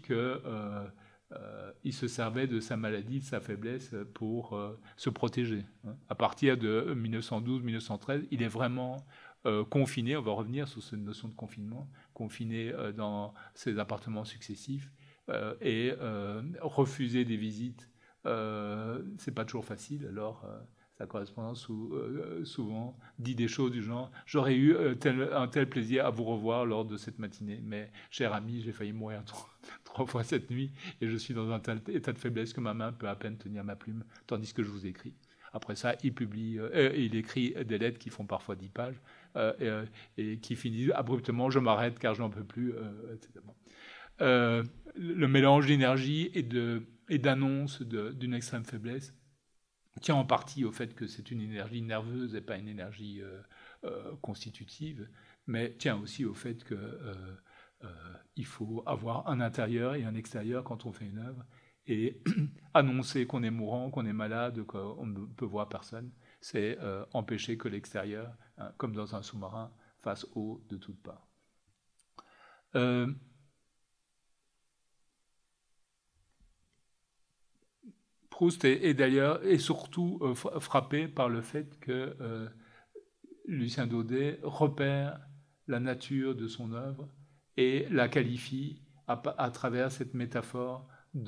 qu'il se servait de sa maladie, de sa faiblesse pour se protéger. À partir de 1912-1913, il est vraiment confiné, on va revenir sur cette notion de confinement, confiné dans ses appartements successifs, et refuser des visites, c'est pas toujours facile. Alors sa correspondance souvent dit des choses du genre « J'aurais eu un tel plaisir à vous revoir lors de cette matinée, mais cher ami, j'ai failli mourir 3 fois cette nuit, et je suis dans un tel état de faiblesse que ma main peut à peine tenir ma plume, tandis que je vous écris. » Après ça, il écrit des lettres qui font parfois 10 pages, et qui finissent abruptement « Je m'arrête car je n'en peux plus », etc. Le mélange d'énergie et d'annonce d'une extrême faiblesse tient en partie au fait que c'est une énergie nerveuse et pas une énergie constitutive, mais tient aussi au fait que il faut avoir un intérieur et un extérieur quand on fait une œuvre, et annoncer qu'on est mourant, qu'on est malade, qu'on ne peut voir personne, c'est empêcher que l'extérieur, hein, comme dans un sous-marin, fasse eau de toutes parts. Proust est d'ailleurs et surtout frappé par le fait que Lucien Daudet repère la nature de son œuvre et la qualifie à travers cette métaphore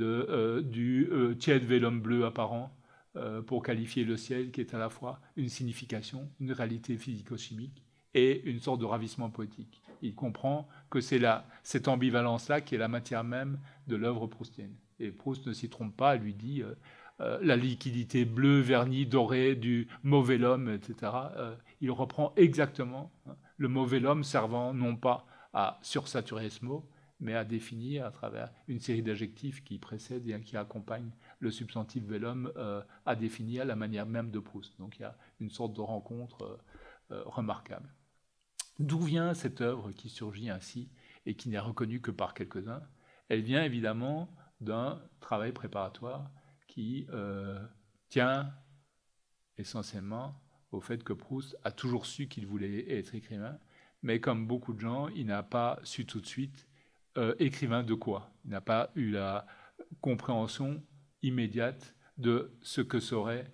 du tiède vélum bleu apparent pour qualifier le ciel, qui est à la fois une signification, une réalité physico-chimique et une sorte de ravissement poétique. Il comprend que c'est cette ambivalence-là qui est la matière même de l'œuvre proustienne. Et Proust ne s'y trompe pas, il lui dit la liquidité bleue, vernie, dorée du mauvais homme, etc. Il reprend exactement le mauvais homme servant non pas à sursaturer ce mot, mais à définir à travers une série d'adjectifs qui précèdent et qui accompagnent le substantif velum à définir la manière même de Proust. Donc il y a une sorte de rencontre remarquable. D'où vient cette œuvre qui surgit ainsi et qui n'est reconnue que par quelques-uns? Elle vient évidemment d'un travail préparatoire qui tient essentiellement au fait que Proust a toujours su qu'il voulait être écrivain, mais comme beaucoup de gens, il n'a pas su tout de suite écrivain de quoi. Il n'a pas eu la compréhension immédiate de ce que serait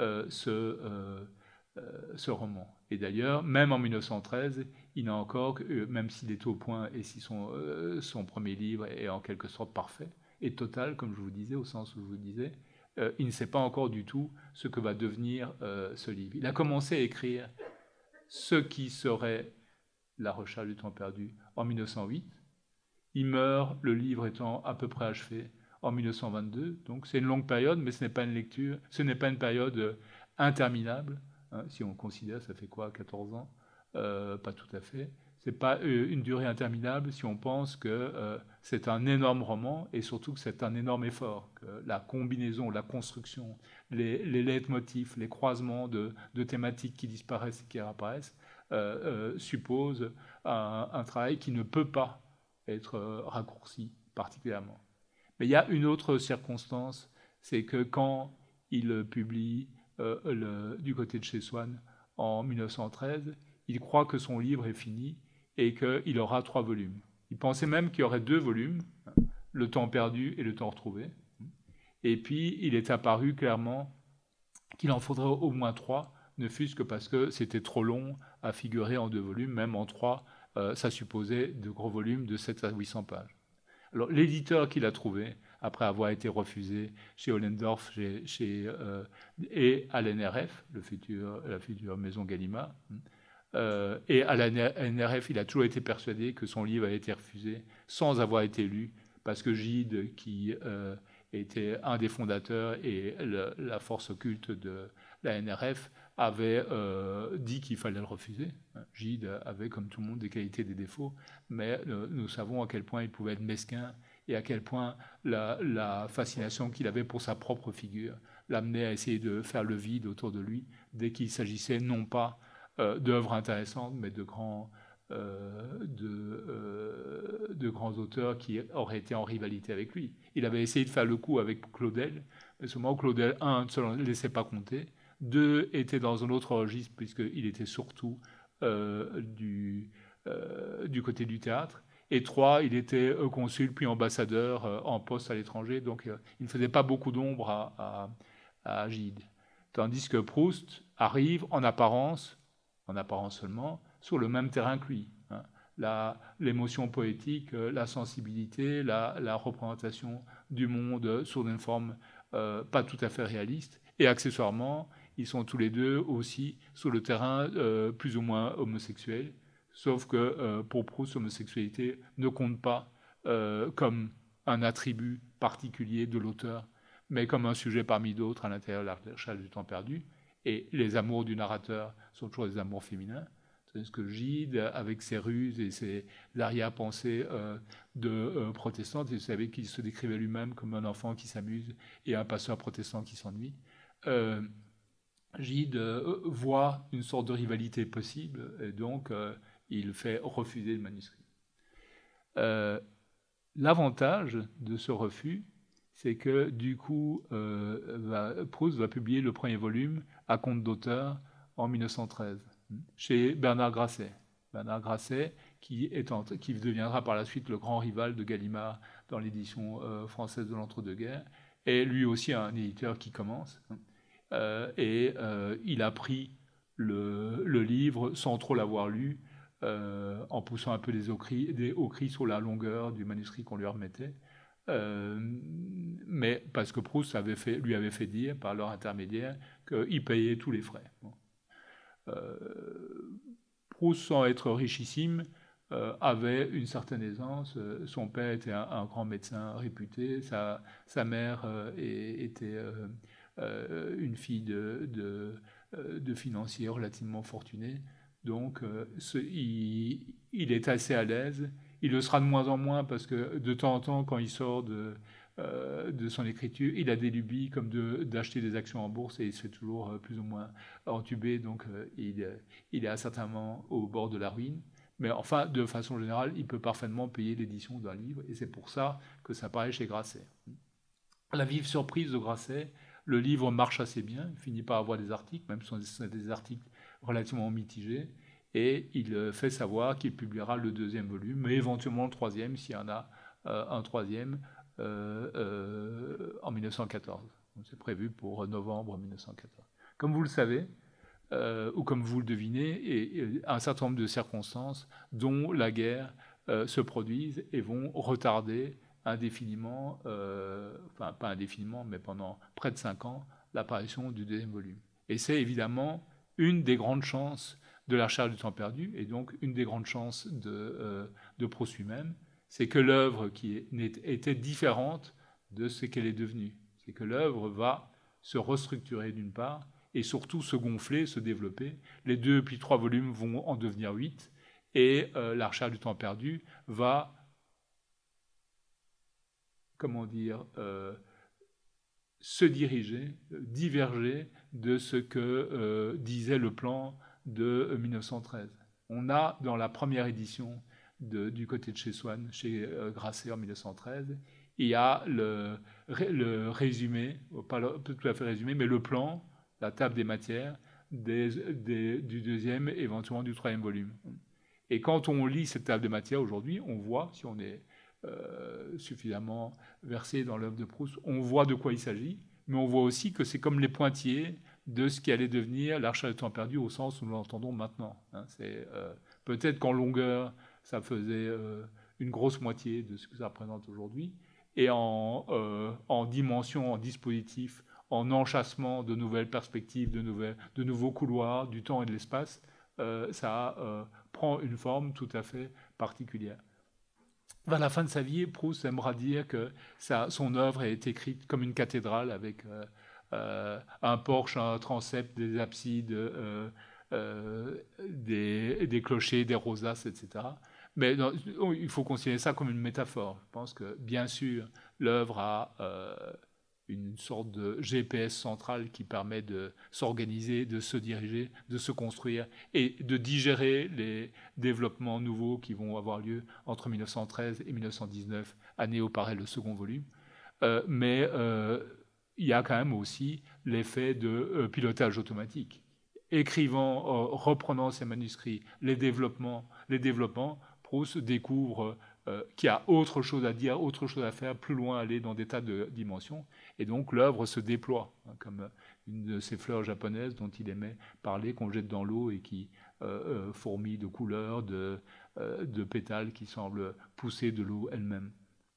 ce roman. Et d'ailleurs, même en 1913, il n'a encore, même s'il est au point et si son premier livre est en quelque sorte parfait et total, comme je vous disais, au sens où je vous disais, il ne sait pas encore du tout ce que va devenir ce livre. Il a commencé à écrire ce qui serait La Recherche du temps perdu en 1908. Il meurt, le livre étant à peu près achevé, en 1922. Donc c'est une longue période, mais ce n'est pas une lecture, ce n'est pas une période interminable. Hein, si on considère, ça fait quoi, 14 ans? Pas tout à fait. C'est pas une durée interminable si on pense que c'est un énorme roman et surtout que c'est un énorme effort. Que la combinaison, la construction, les leitmotifs, les croisements de thématiques qui disparaissent et qui réapparaissent suppose un travail qui ne peut pas être raccourci particulièrement. Mais il y a une autre circonstance, c'est que quand il publie du côté de chez Swann en 1913, il croit que son livre est fini et qu'il aura 3 volumes. Il pensait même qu'il y aurait 2 volumes, Le temps perdu et Le temps retrouvé. Et puis, il est apparu clairement qu'il en faudrait au moins 3, ne fût-ce que parce que c'était trop long à figurer en 2 volumes, même en 3, ça supposait de gros volumes de 700 à 800 pages. Alors, l'éditeur qu'il a trouvé, après avoir été refusé chez Ollendorff et à l'NRF, la future maison Gallimard, et à la NRF, il a toujours été persuadé que son livre a été refusé sans avoir été lu, parce que Gide, qui était un des fondateurs et la force occulte de la NRF, avait dit qu'il fallait le refuser. Gide avait, comme tout le monde, des qualités et des défauts, mais nous savons à quel point il pouvait être mesquin et à quel point la fascination qu'il avait pour sa propre figure l'amenait à essayer de faire le vide autour de lui dès qu'il s'agissait non pas d'œuvres intéressantes, mais de grands auteurs qui auraient été en rivalité avec lui. Il avait essayé de faire le coup avec Claudel, mais seulement Claudel, 1, ne se laissait pas compter, 2, était dans un autre registre, puisqu'il était surtout du côté du théâtre, et 3, il était consul puis ambassadeur en poste à l'étranger, donc il ne faisait pas beaucoup d'ombre à Gide. Tandis que Proust arrive en apparence seulement, sur le même terrain que lui. Hein. L'émotion poétique, la sensibilité, la représentation du monde sous une forme pas tout à fait réaliste. Et accessoirement, ils sont tous les deux aussi sur le terrain plus ou moins homosexuel. Sauf que pour Proust, l'homosexualité ne compte pas comme un attribut particulier de l'auteur, mais comme un sujet parmi d'autres à l'intérieur de la recherche du temps perdu. Et les amours du narrateur sont toujours des amours féminins. C'est-à-dire que Gide, avec ses ruses et ses arrière-pensées protestantes, vous savez qu'il se décrivait lui-même comme un enfant qui s'amuse et un pasteur protestant qui s'ennuie, Gide voit une sorte de rivalité possible, et donc il fait refuser le manuscrit. L'avantage de ce refus, c'est que du coup, Proust va publier le premier volume à compte d'auteur en 1913, chez Bernard Grasset. Bernard Grasset, qui deviendra par la suite le grand rival de Gallimard dans l'édition française de l'entre-deux-guerres, est lui aussi un éditeur qui commence. Il a pris le livre sans trop l'avoir lu, en poussant un peu des hauts cris sur la longueur du manuscrit qu'on lui remettait. Mais parce que Proust lui avait fait dire, par leur intermédiaire, qu'il payait tous les frais. Bon. Proust, sans être richissime, avait une certaine aisance. Son père était un grand médecin réputé. Sa mère était une fille de financiers relativement fortunés. Donc, il est assez à l'aise. Il le sera de moins en moins parce que de temps en temps, quand il sort de son écriture, il a des lubies comme d'acheter des actions en bourse et il se fait toujours plus ou moins entuber. Donc, il est à certains moments au bord de la ruine. Mais enfin, de façon générale, il peut parfaitement payer l'édition d'un livre et c'est pour ça que ça paraît chez Grasset. La vive surprise de Grasset, le livre marche assez bien, il finit par avoir des articles, même si ce sont des articles relativement mitigés, et il fait savoir qu'il publiera le deuxième volume, mais éventuellement le troisième, s'il y en a un troisième, en 1914. C'est prévu pour novembre 1914. Comme vous le savez, ou comme vous le devinez, et un certain nombre de circonstances dont la guerre se produisent et vont retarder indéfiniment, enfin pas indéfiniment, mais pendant près de 5 ans, l'apparition du deuxième volume. Et c'est évidemment une des grandes chances de la recherche du temps perdu, et donc une des grandes chances de Proust lui-même, c'est que l'œuvre était différente de ce qu'elle est devenue. C'est que l'œuvre va se restructurer d'une part, et surtout se gonfler, se développer. Les 2 puis 3 volumes vont en devenir 8, et la recherche du temps perdu va, se diriger, diverger de ce que disait le plan de 1913. On a dans la première édition du côté de chez Swann, chez Grasset en 1913, il y a le résumé, pas tout à fait résumé, mais le plan, la table des matières du deuxième, éventuellement du troisième volume. Et quand on lit cette table des matières aujourd'hui, on voit, si on est suffisamment versé dans l'œuvre de Proust, on voit de quoi il s'agit, mais on voit aussi que c'est comme les pointillés de ce qui allait devenir la recherche du temps perdu au sens où nous l'entendons maintenant. C'est peut-être qu'en longueur, ça faisait une grosse moitié de ce que ça représente aujourd'hui, et en dimension, en dispositif, en enchâssement de nouvelles perspectives, de nouveaux couloirs du temps et de l'espace, ça prend une forme tout à fait particulière. Vers la fin de sa vie, Proust aimera dire que son œuvre est écrite comme une cathédrale avec un porche, un transept, des absides, des clochers, des rosaces, etc. Mais non, il faut considérer ça comme une métaphore. Je pense que, bien sûr, l'œuvre a une sorte de GPS central qui permet de s'organiser, de se diriger, de se construire et de digérer les développements nouveaux qui vont avoir lieu entre 1913 et 1919, année où paraît le second volume. Mais il y a quand même aussi l'effet de pilotage automatique. Écrivant, reprenant ses manuscrits, les développements, Proust découvre qu'il y a autre chose à dire, autre chose à faire, plus loin aller dans des tas de dimensions. Et donc l'œuvre se déploie, comme une de ces fleurs japonaises dont il aimait parler, qu'on jette dans l'eau et qui fourmille de couleurs, de pétales qui semblent pousser de l'eau elle-même.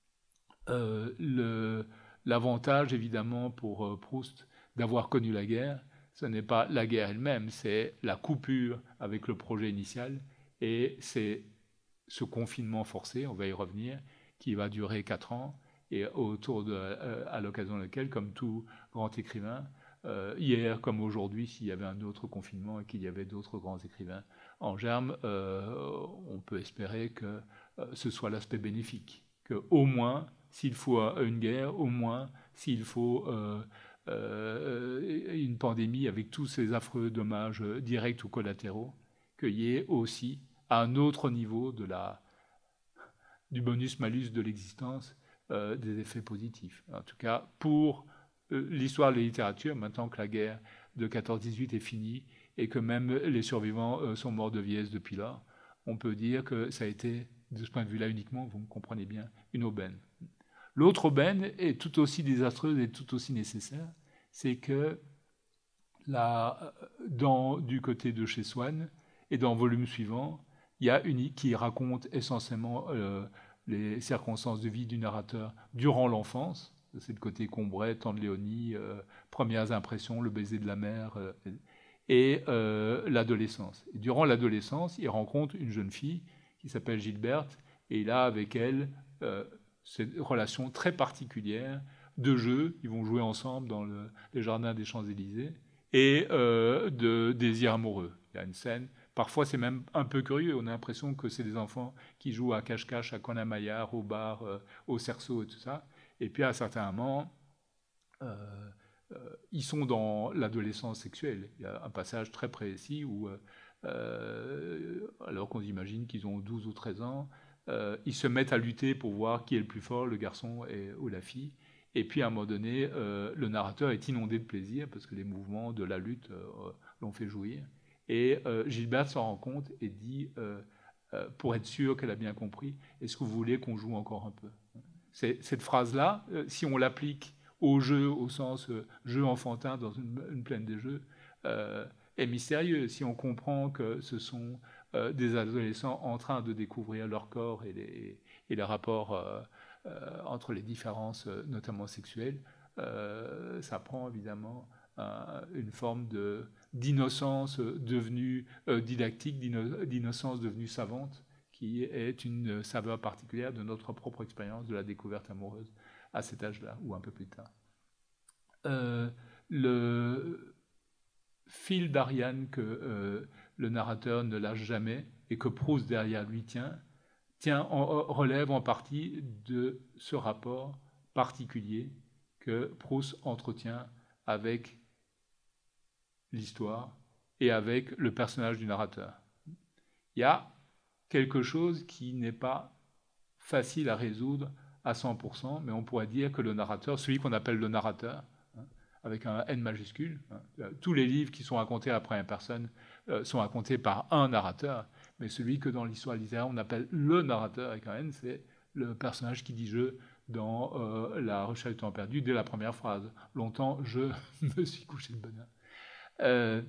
L'avantage, évidemment, pour Proust d'avoir connu la guerre, ce n'est pas la guerre elle-même, c'est la coupure avec le projet initial, et c'est ce confinement forcé, on va y revenir, qui va durer 4 ans, et à l'occasion de laquelle, comme tout grand écrivain, hier comme aujourd'hui, s'il y avait un autre confinement et qu'il y avait d'autres grands écrivains en germe, on peut espérer que ce soit l'aspect bénéfique, qu'au moins, s'il faut une guerre, au moins, s'il faut une pandémie avec tous ces affreux dommages directs ou collatéraux, qu'il y ait aussi, à un autre niveau du bonus-malus de l'existence, des effets positifs. En tout cas, pour l'histoire de la littérature, maintenant que la guerre de 14-18 est finie et que même les survivants sont morts de vieillesse depuis là, on peut dire que ça a été, de ce point de vue-là uniquement, vous me comprenez bien, une aubaine. L'autre aubaine est tout aussi désastreuse et tout aussi nécessaire, c'est que du côté de chez Swann et dans le volume suivant, il y a une qui raconte essentiellement les circonstances de vie du narrateur durant l'enfance. C'est le côté Combray, Temps de Léonie, Premières impressions, Le baiser de la mère, et l'adolescence. Et durant l'adolescence, il rencontre une jeune fille qui s'appelle Gilberte, et il a avec elle cette relation très particulière de jeu. Ils vont jouer ensemble dans les jardins des Champs-Élysées, et de désir amoureux. Il y a une scène, parfois c'est même un peu curieux, on a l'impression que c'est des enfants qui jouent à cache-cache, à Conamaillard, au bar, au cerceau et tout ça. Et puis à un certain moment, ils sont dans l'adolescence sexuelle. Il y a un passage très précis où, alors qu'on imagine qu'ils ont 12 ou 13 ans, ils se mettent à lutter pour voir qui est le plus fort, le garçon ou la fille. Et puis à un moment donné, le narrateur est inondé de plaisir parce que les mouvements de la lutte l'ont fait jouir. Et Gilberte s'en rend compte et dit, pour être sûr qu'elle a bien compris, est-ce que vous voulez qu'on joue encore un peu? Cette phrase-là, si on l'applique au jeu, au sens jeu enfantin dans une plaine des jeux, est mystérieux. Si on comprend que ce sont des adolescents en train de découvrir leur corps et les rapports entre les différences, notamment sexuelles, ça prend évidemment une forme d'innocence devenue didactique, d'innocence devenue savante, qui est une saveur particulière de notre propre expérience de la découverte amoureuse à cet âge-là, ou un peu plus tard. Le fil d'Ariane que le narrateur ne lâche jamais et que Proust derrière lui relève en partie de ce rapport particulier que Proust entretient avec l'histoire et avec le personnage du narrateur. Il y a quelque chose qui n'est pas facile à résoudre à 100%, mais on pourrait dire que le narrateur, celui qu'on appelle le narrateur, avec un N majuscule, tous les livres qui sont racontés à la première personne sont racontés par un narrateur, mais celui que dans l'histoire littéraire on appelle le narrateur avec un N, c'est le personnage qui dit je dans La Recherche du temps perdu dès la première phrase. Longtemps, je me suis couché de bonheur.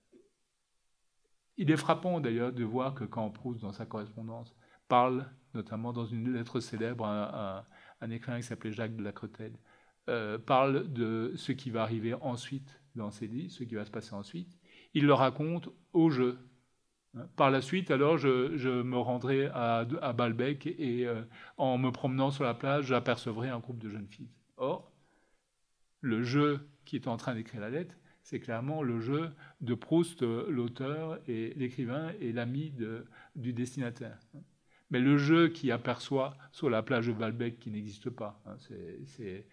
Il est frappant d'ailleurs de voir que quand Proust, dans sa correspondance, parle, notamment dans une lettre célèbre, un écrivain qui s'appelait Jacques de Lacretelle, parle de ce qui va arriver ensuite dans ses livres, ce qui va se passer ensuite, il le raconte au jeu. Par la suite, alors, je me rendrai à Balbec et en me promenant sur la plage, j'apercevrai un groupe de jeunes filles. Or, le jeu qui est en train d'écrire la lettre, c'est clairement le jeu de Proust, l'auteur, et l'écrivain et l'ami du destinataire. Mais le jeu qui aperçoit sur la plage de Balbec, qui n'existe pas, c'est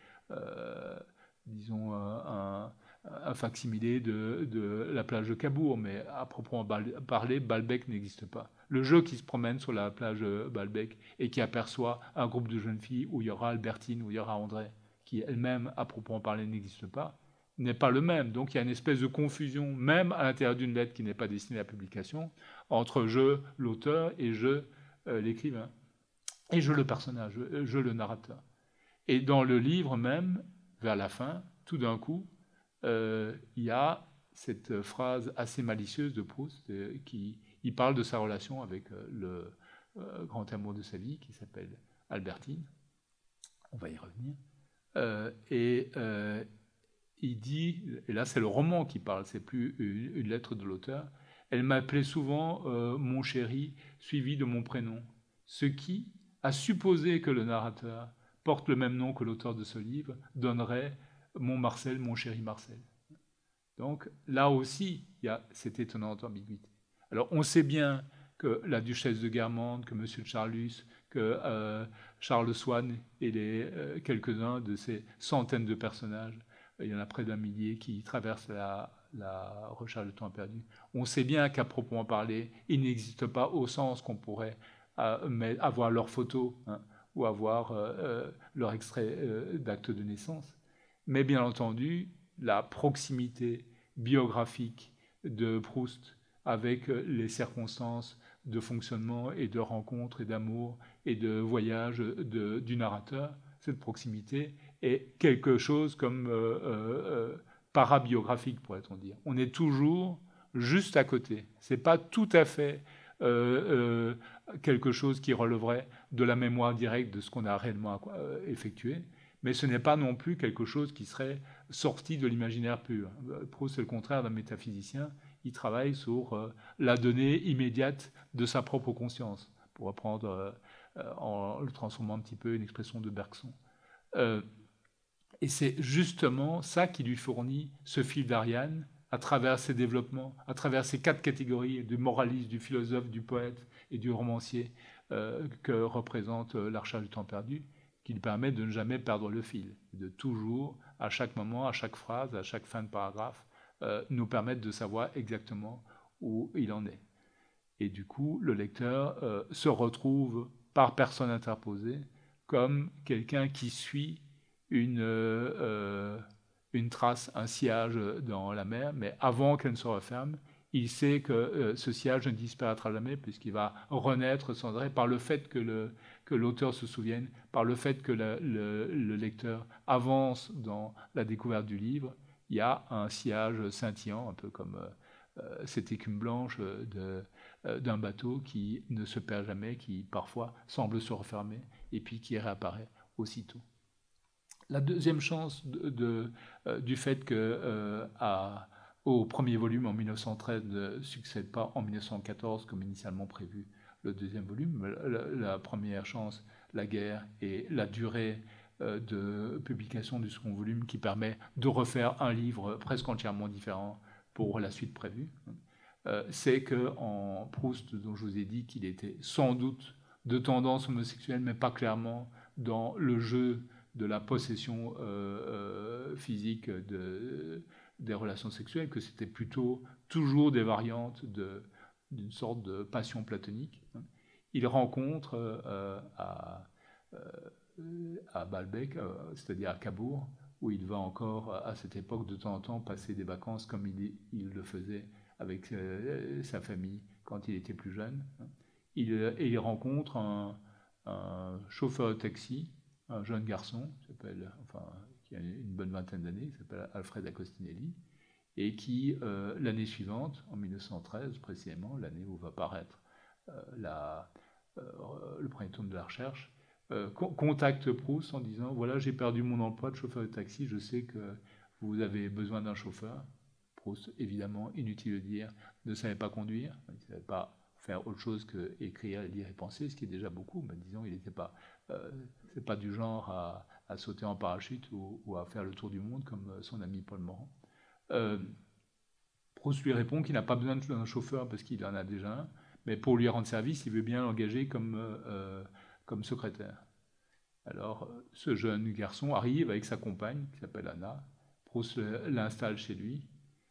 disons, un facsimilé de la plage de Cabourg, mais à proprement parler, Balbec n'existe pas. Le jeu qui se promène sur la plage de Balbec et qui aperçoit un groupe de jeunes filles où il y aura Albertine, où il y aura André, qui elle-même, à proprement parler, n'existe pas, n'est pas le même. Donc il y a une espèce de confusion, même à l'intérieur d'une lettre qui n'est pas destinée à la publication, entre je, l'auteur, et je, l'écrivain. Et je, le personnage, je, le narrateur. Et dans le livre même, vers la fin, tout d'un coup, il y a cette phrase assez malicieuse de Proust qui parle de sa relation avec le grand amour de sa vie, qui s'appelle Albertine. On va y revenir. Il dit, et là c'est le roman qui parle, c'est plus une lettre de l'auteur, elle m'appelait souvent mon chéri, suivi de mon prénom, ce qui, à supposer que le narrateur porte le même nom que l'auteur de ce livre, donnerait mon Marcel, mon chéri Marcel. Donc là aussi, il y a cette étonnante ambiguïté. Alors on sait bien que la duchesse de Guermantes, que Monsieur de Charlus, que Charles Swann et quelques-uns de ces centaines de personnages il y en a près d'1 millier qui traversent la recherche de temps perdu. On sait bien qu'à proprement parler, ils n'existent pas au sens qu'on pourrait avoir leurs photos, hein, ou avoir leur extrait d'acte de naissance. Mais bien entendu, la proximité biographique de Proust avec les circonstances de fonctionnement et de rencontres et d'amour et de voyage du narrateur, cette proximité est quelque chose comme parabiographique, pourrait-on dire. On est toujours juste à côté. Ce n'est pas tout à fait quelque chose qui relèverait de la mémoire directe de ce qu'on a réellement effectué, mais ce n'est pas non plus quelque chose qui serait sorti de l'imaginaire pur. Proust, c'est le contraire d'un métaphysicien. Il travaille sur la donnée immédiate de sa propre conscience, pour reprendre, en le transformant un petit peu, une expression de Bergson. Et c'est justement ça qui lui fournit ce fil d'Ariane à travers ses développements, à travers ces 4 catégories du moraliste, du philosophe, du poète et du romancier que représente La Recherche du temps perdu, qui lui permet de ne jamais perdre le fil, de toujours, à chaque moment, à chaque phrase, à chaque fin de paragraphe, nous permettre de savoir exactement où il en est. Et du coup, le lecteur se retrouve par personne interposée comme quelqu'un qui suit une trace, un sillage dans la mer, mais avant qu'elle ne se referme, il sait que ce sillage ne disparaîtra jamais puisqu'il va renaître sans arrêt par le fait que l'auteur se souvienne, par le fait que le lecteur avance dans la découverte du livre. Il y a un sillage scintillant, un peu comme cette écume blanche d'un bateau qui ne se perd jamais, qui parfois semble se refermer et puis qui réapparaît aussitôt. La deuxième chance du fait qu'au premier volume en 1913 ne succède pas en 1914 comme initialement prévu le deuxième volume, la première chance, la guerre et la durée de publication du second volume qui permet de refaire un livre presque entièrement différent pour la suite prévue, c'est qu'en Proust, dont je vous ai dit qu'il était sans doute de tendance homosexuelle, mais pas clairement dans le jeu de la possession physique des relations sexuelles, que c'était plutôt toujours des variantes d'une sorte de passion platonique. Il rencontre à Baalbek, c'est-à-dire à Cabourg, où il va encore à cette époque de temps en temps passer des vacances comme il le faisait avec sa famille quand il était plus jeune. Il rencontre un chauffeur de taxi, un jeune garçon qui a une bonne vingtaine d'années, qui s'appelle Alfred Agostinelli, et qui, l'année suivante, en 1913 précisément, l'année où va paraître le premier tome de La Recherche, contacte Proust en disant « Voilà, j'ai perdu mon emploi de chauffeur de taxi, je sais que vous avez besoin d'un chauffeur. » Proust, évidemment, inutile de dire, ne savait pas conduire, il ne savait pas faire autre chose qu'écrire, lire et penser, ce qui est déjà beaucoup, mais disons, il n'était pas, c'est pas du genre à sauter en parachute ou à faire le tour du monde comme son ami Paul Morand. Proust lui répond qu'il n'a pas besoin d'un chauffeur parce qu'il en a déjà un, mais pour lui rendre service, il veut bien l'engager comme secrétaire. Alors, ce jeune garçon arrive avec sa compagne, qui s'appelle Anna. Proust l'installe chez lui,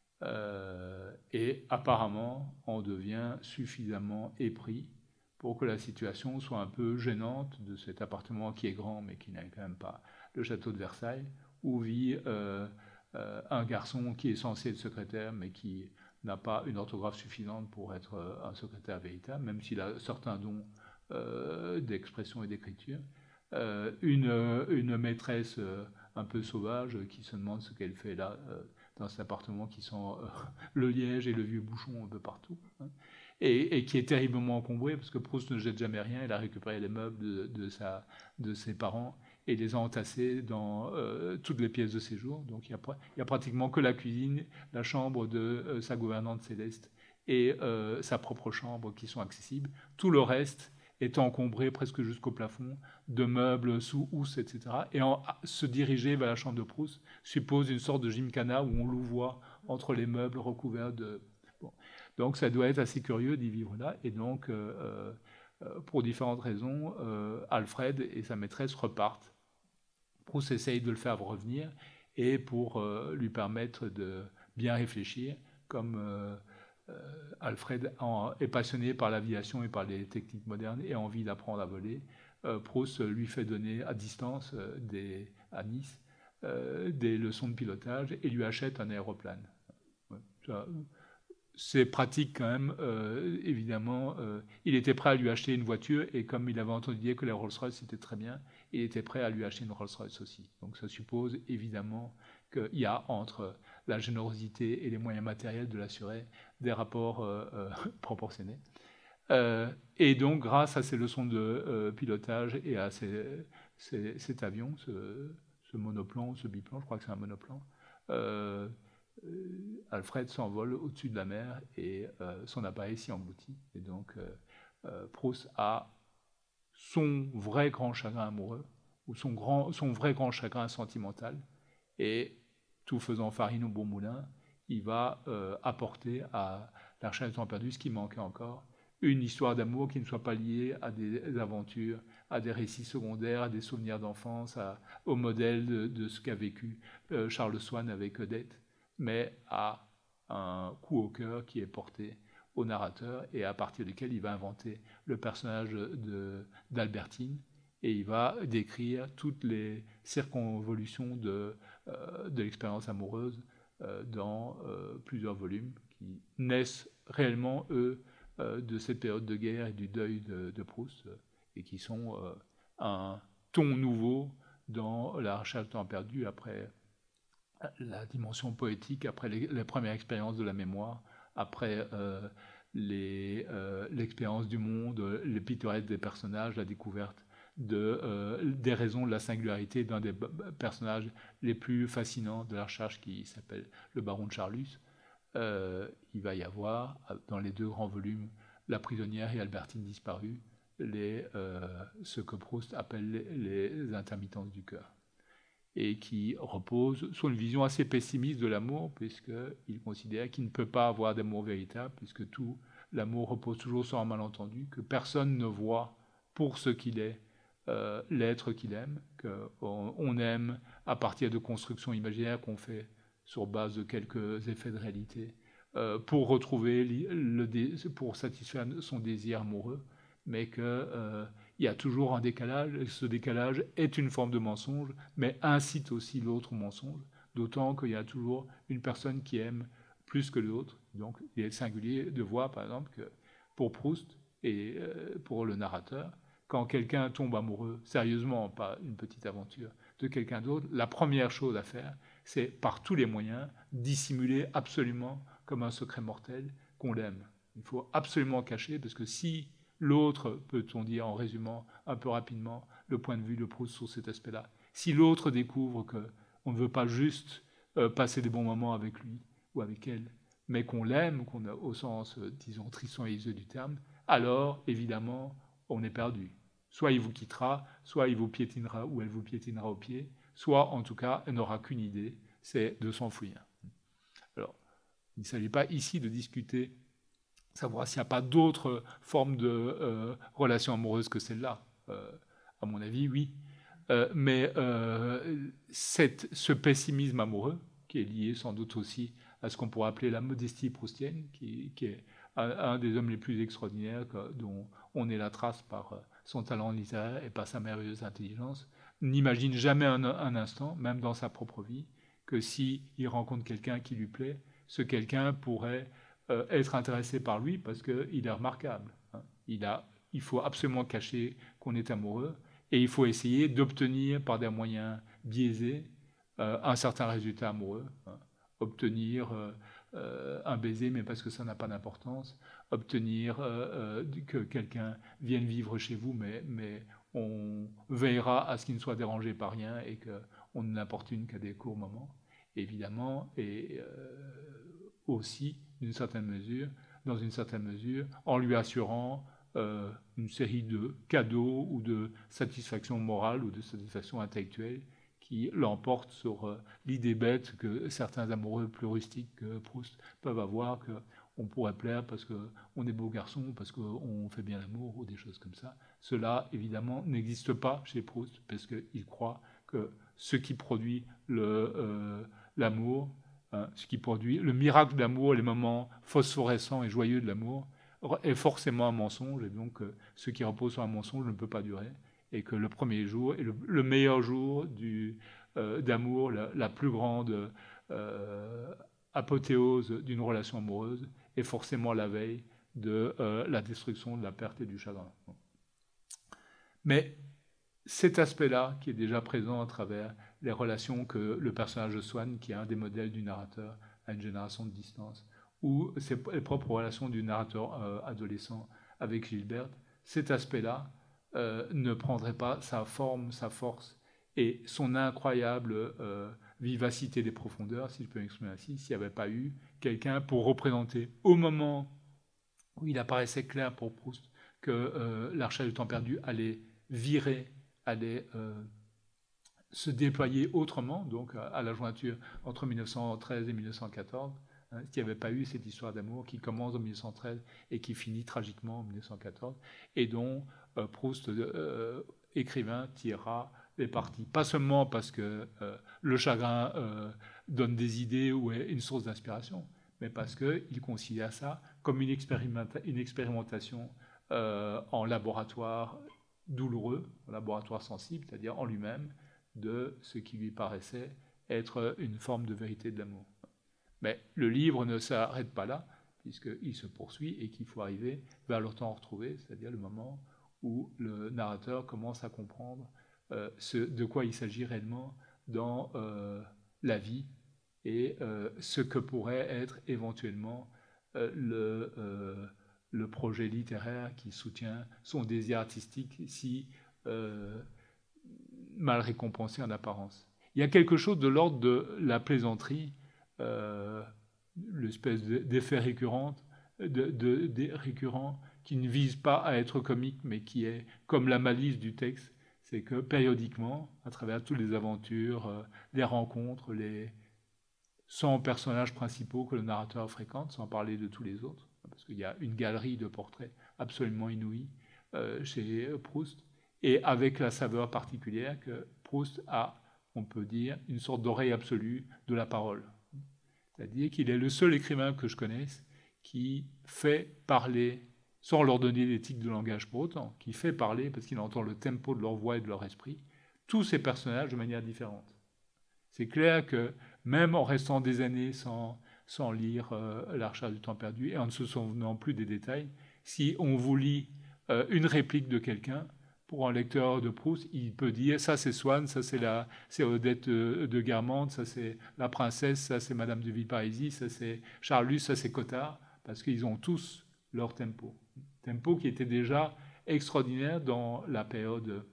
et apparemment en devient suffisamment épris pour que la situation soit un peu gênante de cet appartement qui est grand, mais qui n'a quand même pas le château de Versailles, où vit un garçon qui est censé être secrétaire, mais qui n'a pas une orthographe suffisante pour être un secrétaire véritable, même s'il a certains dons d'expression et d'écriture. Une maîtresse un peu sauvage qui se demande ce qu'elle fait là dans cet appartement qui sent le liège et le vieux bouchon un peu partout, hein, et qui est terriblement encombré parce que Proust ne jette jamais rien. Il a récupéré les meubles de ses parents et les a entassés dans toutes les pièces de séjour. Donc il y a pratiquement que la cuisine, la chambre de sa gouvernante Céleste et sa propre chambre qui sont accessibles. Tout le reste est encombré presque jusqu'au plafond de meubles sous housse, etc. Et se diriger vers la chambre de Proust suppose une sorte de gymkhana où on louvoie entre les meubles recouverts de... Bon. Donc ça doit être assez curieux d'y vivre là. Et donc, pour différentes raisons, Alfred et sa maîtresse repartent. Proust essaye de le faire revenir et pour lui permettre de bien réfléchir, comme Alfred est passionné par l'aviation et par les techniques modernes et a envie d'apprendre à voler. Proust lui fait donner à distance à Nice des leçons de pilotage et lui achète un aéroplane. Ouais, c'est pratique quand même, évidemment. Il était prêt à lui acheter une voiture et comme il avait entendu dire que les Rolls-Royce c'était très bien, il était prêt à lui acheter une Rolls-Royce aussi. Donc ça suppose évidemment qu'il y a entre la générosité et les moyens matériels de l'assuré des rapports proportionnés. Et donc grâce à ces leçons de pilotage et à cet avion, ce monoplan, ce biplan, je crois que c'est un monoplan, Alfred s'envole au-dessus de la mer et son appareil s'y engloutit. Et donc Proust a son vrai grand chagrin amoureux ou son vrai grand chagrin sentimental et tout faisant farine au bon moulin, il va apporter à La recherche du temps perdu ce qui manquait encore, une histoire d'amour qui ne soit pas liée à des aventures, à des récits secondaires, à des souvenirs d'enfance, au modèle de ce qu'a vécu Charles Swann avec Odette, mais à un coup au cœur qui est porté au narrateur et à partir duquel il va inventer le personnage d'Albertine et il va décrire toutes les circonvolutions de l'expérience amoureuse dans plusieurs volumes qui naissent réellement, eux, de cette période de guerre et du deuil de Proust et qui sont un ton nouveau dans La recherche du temps perdu après la dimension poétique, après les premières expériences de la mémoire, après l'expérience du monde, les pittoresques des personnages, la découverte des raisons de la singularité d'un des personnages les plus fascinants de la recherche qui s'appelle le baron de Charlus. Il va y avoir, dans les deux grands volumes, La prisonnière et Albertine disparue, ce que Proust appelle les intermittences du cœur, et qui repose sur une vision assez pessimiste de l'amour, puisqu'il considère qu'il ne peut pas avoir d'amour véritable, puisque tout l'amour repose toujours sur un malentendu, que personne ne voit pour ce qu'il est l'être qu'il aime, qu'on aime à partir de constructions imaginaires qu'on fait sur base de quelques effets de réalité, pour retrouver, pour satisfaire son désir amoureux, mais qu'il y a toujours un décalage, et ce décalage est une forme de mensonge, mais incite aussi l'autre au mensonge, d'autant qu'il y a toujours une personne qui aime plus que l'autre. Donc il est singulier de voir, par exemple, que pour Proust et pour le narrateur, quand quelqu'un tombe amoureux, sérieusement, pas une petite aventure, de quelqu'un d'autre, la première chose à faire, c'est par tous les moyens dissimuler absolument comme un secret mortel qu'on l'aime. Il faut absolument cacher, parce que si l'autre, peut-on dire en résumant un peu rapidement le point de vue de Proust sur cet aspect-là, si l'autre découvre qu'on ne veut pas juste passer des bons moments avec lui ou avec elle, mais qu'on l'aime, qu'on a au sens, disons, Tristan et Isolde du terme, alors, évidemment, on est perdu. Soit il vous quittera, soit il vous piétinera ou elle vous piétinera au pied, soit, en tout cas, elle n'aura qu'une idée, c'est de s'enfuir. Alors, il ne s'agit pas ici de discuter, savoir s'il n'y a pas d'autres formes de relations amoureuses que celle-là. À mon avis, oui. Mais ce pessimisme amoureux, qui est lié sans doute aussi à ce qu'on pourrait appeler la modestie proustienne, qui est un des hommes les plus extraordinaires dont on est la trace par son talent littéraire et par sa merveilleuse intelligence, n'imagine jamais un instant, même dans sa propre vie, que s'il rencontre quelqu'un qui lui plaît, ce quelqu'un pourrait être intéressé par lui parce qu'il est remarquable. Hein. Il faut absolument cacher qu'on est amoureux et il faut essayer d'obtenir par des moyens biaisés un certain résultat amoureux. Hein. Obtenir un baiser, mais parce que ça n'a pas d'importance. Obtenir que quelqu'un vienne vivre chez vous, mais on veillera à ce qu'il ne soit dérangé par rien et qu'on ne l'importune qu'à des courts moments, évidemment, et aussi, dans une certaine mesure, en lui assurant une série de cadeaux ou de satisfaction morale ou de satisfaction intellectuelle qui l'emporte sur l'idée bête que certains amoureux plus rustiques que Proust peuvent avoir, qu'on pourrait plaire parce qu'on est beau garçon, parce qu'on fait bien l'amour ou des choses comme ça. Cela, évidemment, n'existe pas chez Proust parce qu'il croit que ce qui produit l'amour, ce qui produit le miracle de l'amour, les moments phosphorescents et joyeux de l'amour, est forcément un mensonge, et donc ce qui repose sur un mensonge ne peut pas durer, et que le premier jour est le meilleur jour d'amour, la plus grande apothéose d'une relation amoureuse, est forcément la veille de la destruction, de la perte et du chagrin. Mais cet aspect-là, qui est déjà présent à travers les relations que le personnage de Swann, qui est un des modèles du narrateur, a une génération de distance, ou les propres relations du narrateur adolescent avec Gilberte, cet aspect-là ne prendrait pas sa forme, sa force et son incroyable vivacité des profondeurs, si je peux m'exprimer ainsi, s'il n'y avait pas eu quelqu'un pour représenter, au moment où il apparaissait clair pour Proust que La Recherche du temps perdu allait virer, allait se déployer autrement, donc à la jointure entre 1913 et 1914, s'il n'y avait pas eu cette histoire d'amour qui commence en 1913 et qui finit tragiquement en 1914, et dont Proust, écrivain, tirera les parties. Pas seulement parce que le chagrin donne des idées ou est une source d'inspiration, mais parce qu'il considère ça comme une expérimentation en laboratoire douloureux, en laboratoire sensible, c'est-à-dire en lui-même, de ce qui lui paraissait être une forme de vérité de l'amour. Mais le livre ne s'arrête pas là, puisqu'il se poursuit et qu'il faut arriver vers le temps retrouvé, c'est-à-dire le moment où le narrateur commence à comprendre de quoi il s'agit réellement dans la vie et ce que pourrait être éventuellement le projet littéraire qui soutient son désir artistique si mal récompensé en apparence. Il y a quelque chose de l'ordre de la plaisanterie, l'espèce d'effet récurrent qui ne vise pas à être comique, mais qui est comme la malice du texte. C'est que périodiquement, à travers toutes les aventures, les rencontres, les 100 personnages principaux que le narrateur fréquente, sans parler de tous les autres, parce qu'il y a une galerie de portraits absolument inouïe chez Proust, et avec la saveur particulière que Proust a, on peut dire, une sorte d'oreille absolue de la parole. C'est-à-dire qu'il est le seul écrivain que je connaisse qui fait parler, sans leur donner l'éthique de langage pour autant, qui fait parler, parce qu'il entend le tempo de leur voix et de leur esprit, tous ces personnages de manière différente. C'est clair que même en restant des années sans lire La Recherche du temps perdu et en ne se souvenant plus des détails, si on vous lit une réplique de quelqu'un, pour un lecteur de Proust, il peut dire ça c'est Swann, ça c'est Odette de Guermantes, ça c'est la princesse, ça c'est Madame de Villeparisis, ça c'est Charlus, ça c'est Cottard, parce qu'ils ont tous leur tempo. Tempo qui était déjà extraordinaire dans la période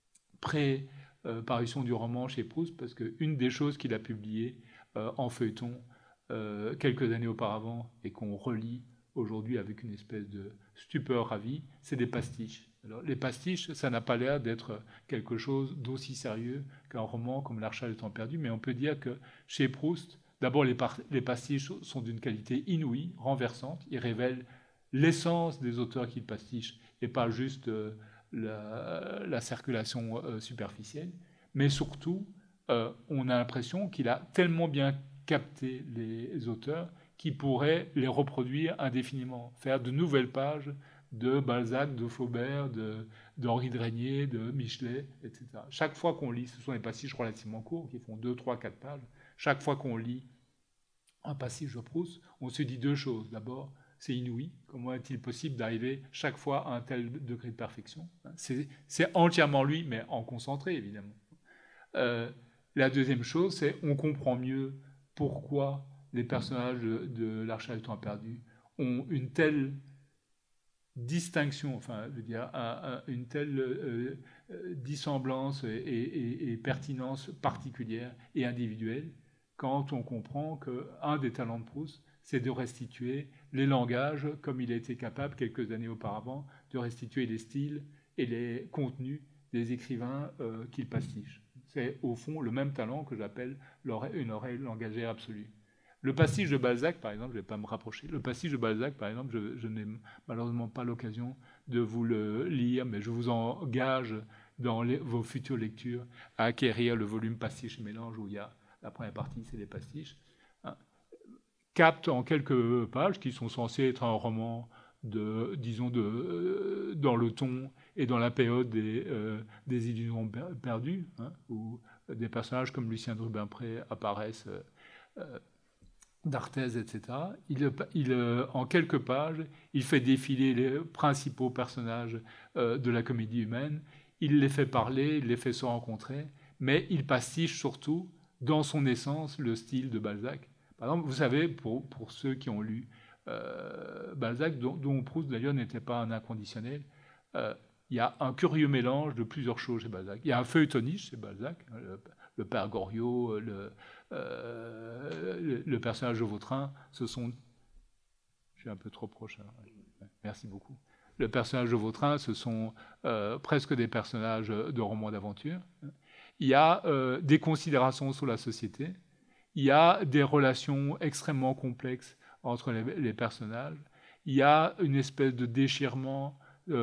pré-parution du roman chez Proust, parce qu'une des choses qu'il a publiées en feuilleton quelques années auparavant et qu'on relit aujourd'hui avec une espèce de stupeur ravie, c'est des pastiches. Alors, les pastiches, ça n'a pas l'air d'être quelque chose d'aussi sérieux qu'un roman comme La Recherche du temps perdu, mais on peut dire que chez Proust, d'abord les pastiches sont d'une qualité inouïe, renversante, ils révèlent l'essence des auteurs qu'il pastiche et pas juste la circulation superficielle, mais surtout, on a l'impression qu'il a tellement bien capté les auteurs qu'il pourrait les reproduire indéfiniment, faire de nouvelles pages de Balzac, de Flaubert, d'Henri de Régnier, de Michelet, etc. Chaque fois qu'on lit, ce sont des passages relativement courts, qui font 2, 3, 4 pages, chaque fois qu'on lit un passage de Proust, on se dit deux choses. D'abord, c'est inouï, comment est-il possible d'arriver chaque fois à un tel degré de perfection? C'est entièrement lui, mais en concentré, évidemment. La deuxième chose, c'est on comprend mieux pourquoi les personnages de La Recherche du temps perdu ont une telle distinction, enfin, je veux dire, une telle dissemblance et pertinence particulière et individuelle quand on comprend qu'un des talents de Proust, c'est de restituer les langages comme il a été capable, quelques années auparavant, de restituer les styles et les contenus des écrivains qu'il pastiche. C'est au fond le même talent que j'appelle une oreille langagère absolue. Le pastiche de Balzac, par exemple, je ne vais pas me rapprocher, le pastiche de Balzac, par exemple, je n'ai malheureusement pas l'occasion de vous le lire, mais je vous engage dans vos futures lectures à acquérir le volume Pastiches et mélanges, où il y a la première partie, c'est les pastiches, hein, capte en quelques pages, qui sont censées être un roman disons, dans le ton et dans la période des illusions perdues, hein, où des personnages comme Lucien de Rubempré apparaissent, d'Arthez, etc. En quelques pages, il fait défiler les principaux personnages de la comédie humaine, il les fait parler, il les fait se rencontrer, mais il pastiche surtout, dans son essence, le style de Balzac. Par exemple, vous savez, pour ceux qui ont lu Balzac, dont Proust d'ailleurs n'était pas un inconditionnel, il y a un curieux mélange de plusieurs choses chez Balzac. Il y a un feuilletoniste chez Balzac, le père Goriot, le personnage de Vautrin, ce sont... Je suis un peu trop proche. Hein. Merci beaucoup. Le personnage de Vautrin, ce sont presque des personnages de romans d'aventure. Il y a des considérations sur la société. Il y a des relations extrêmement complexes entre les personnages. Il y a une espèce de déchirement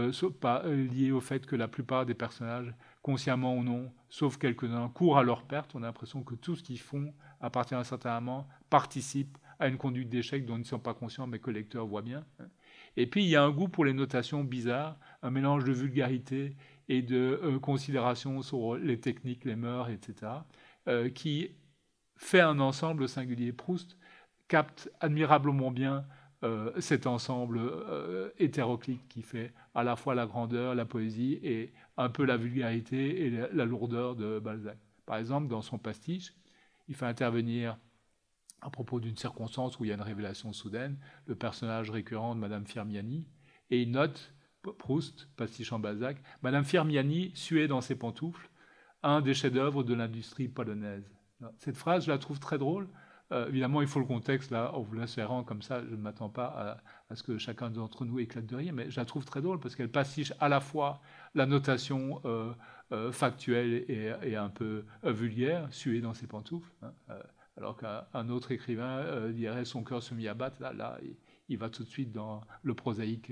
lié au fait que la plupart des personnages, consciemment ou non, sauf quelques-uns, courent à leur perte. On a l'impression que tout ce qu'ils font, à partir d'un certain moment, participe à une conduite d'échec dont ils ne sont pas conscients, mais que le lecteur voit bien. Et puis, il y a un goût pour les notations bizarres, un mélange de vulgarité et de considération sur les techniques, les mœurs, etc., qui fait un ensemble singulier. Proust capte admirablement bien cet ensemble hétéroclite qui fait à la fois la grandeur, la poésie et un peu la vulgarité et la lourdeur de Balzac. Par exemple, dans son pastiche, il fait intervenir, à propos d'une circonstance où il y a une révélation soudaine, le personnage récurrent de Madame Firmiani, et il note, Proust, pastiche en Balzac, Madame Firmiani suait dans ses pantoufles, un des chefs-d'œuvre de l'industrie polonaise. Cette phrase, je la trouve très drôle. Évidemment, il faut le contexte, là, en vous l'insérant comme ça, je ne m'attends pas à ce que chacun d'entre nous éclate de rire, mais je la trouve très drôle parce qu'elle pastiche à la fois la notation factuelle et un peu vulgaire, suer dans ses pantoufles, hein, alors qu'un autre écrivain dirait son cœur se mit à battre, là il va tout de suite dans le prosaïque.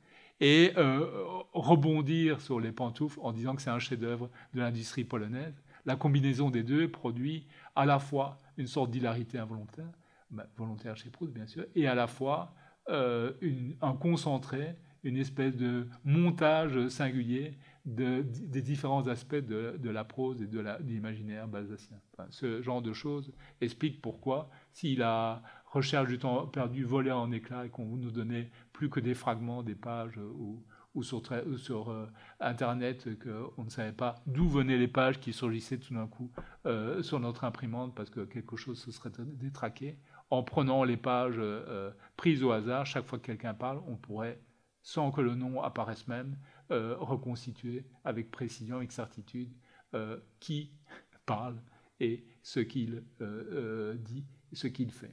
Et rebondir sur les pantoufles en disant que c'est un chef-d'œuvre de l'industrie polonaise. La combinaison des deux produit à la fois une sorte d'hilarité involontaire, volontaire chez Proust bien sûr, et à la fois un concentré, une espèce de montage singulier des différents aspects de la prose et de l'imaginaire balzacien. Enfin, ce genre de choses explique pourquoi, si la recherche du temps perdu volait en éclats et qu'on nous donnait plus que des fragments, des pages ou sur Internet, qu'on ne savait pas d'où venaient les pages qui surgissaient tout d'un coup sur notre imprimante parce que quelque chose se serait détraqué. En prenant les pages prises au hasard, chaque fois que quelqu'un parle, on pourrait, sans que le nom apparaisse même, reconstituer avec précision, avec certitude, qui parle et ce qu'il dit, ce qu'il fait.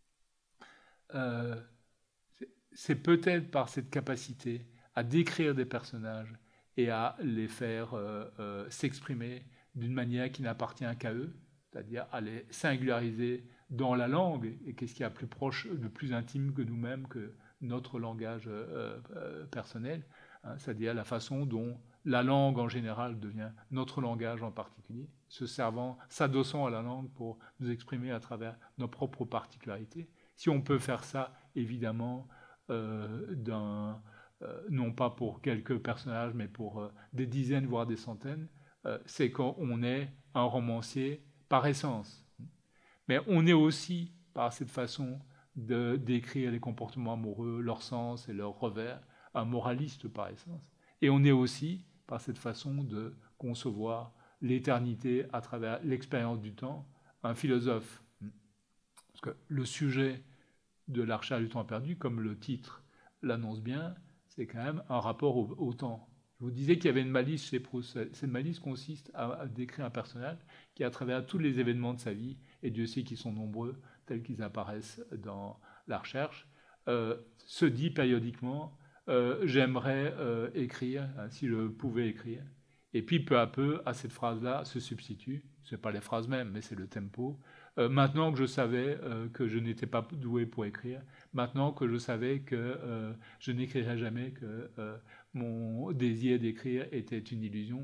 C'est peut-être par cette capacité à décrire des personnages et à les faire s'exprimer d'une manière qui n'appartient qu'à eux, c'est-à-dire à les singulariser dans la langue, et qu'est-ce qui est plus proche, le plus intime que nous-mêmes, que notre langage personnel, hein, c'est-à-dire la façon dont la langue en général devient notre langage en particulier, s'adossant à la langue pour nous exprimer à travers nos propres particularités. Si on peut faire ça, évidemment, non pas pour quelques personnages, mais pour des dizaines, voire des centaines, c'est qu'on est un romancier par essence. Mais on est aussi, par cette façon de décrire les comportements amoureux, leur sens et leur revers, un moraliste par essence. Et on est aussi, par cette façon de concevoir l'éternité à travers l'expérience du temps, un philosophe. Parce que le sujet de la recherche du temps perdu, comme le titre l'annonce bien, c'est quand même un rapport au temps. Je vous disais qu'il y avait une malice chez Proust. Cette malice consiste à décrire un personnage qui, à travers tous les événements de sa vie, et Dieu sait qu'ils sont nombreux, tels qu'ils apparaissent dans la recherche, se dit périodiquement j'aimerais écrire, hein, si je pouvais écrire. Et puis peu à peu, à cette phrase-là se substitue, ce n'est pas les phrases mêmes, mais c'est le tempo. Maintenant que je savais que je n'étais pas doué pour écrire, maintenant que je savais que je n'écrirais jamais, que mon désir d'écrire était une illusion.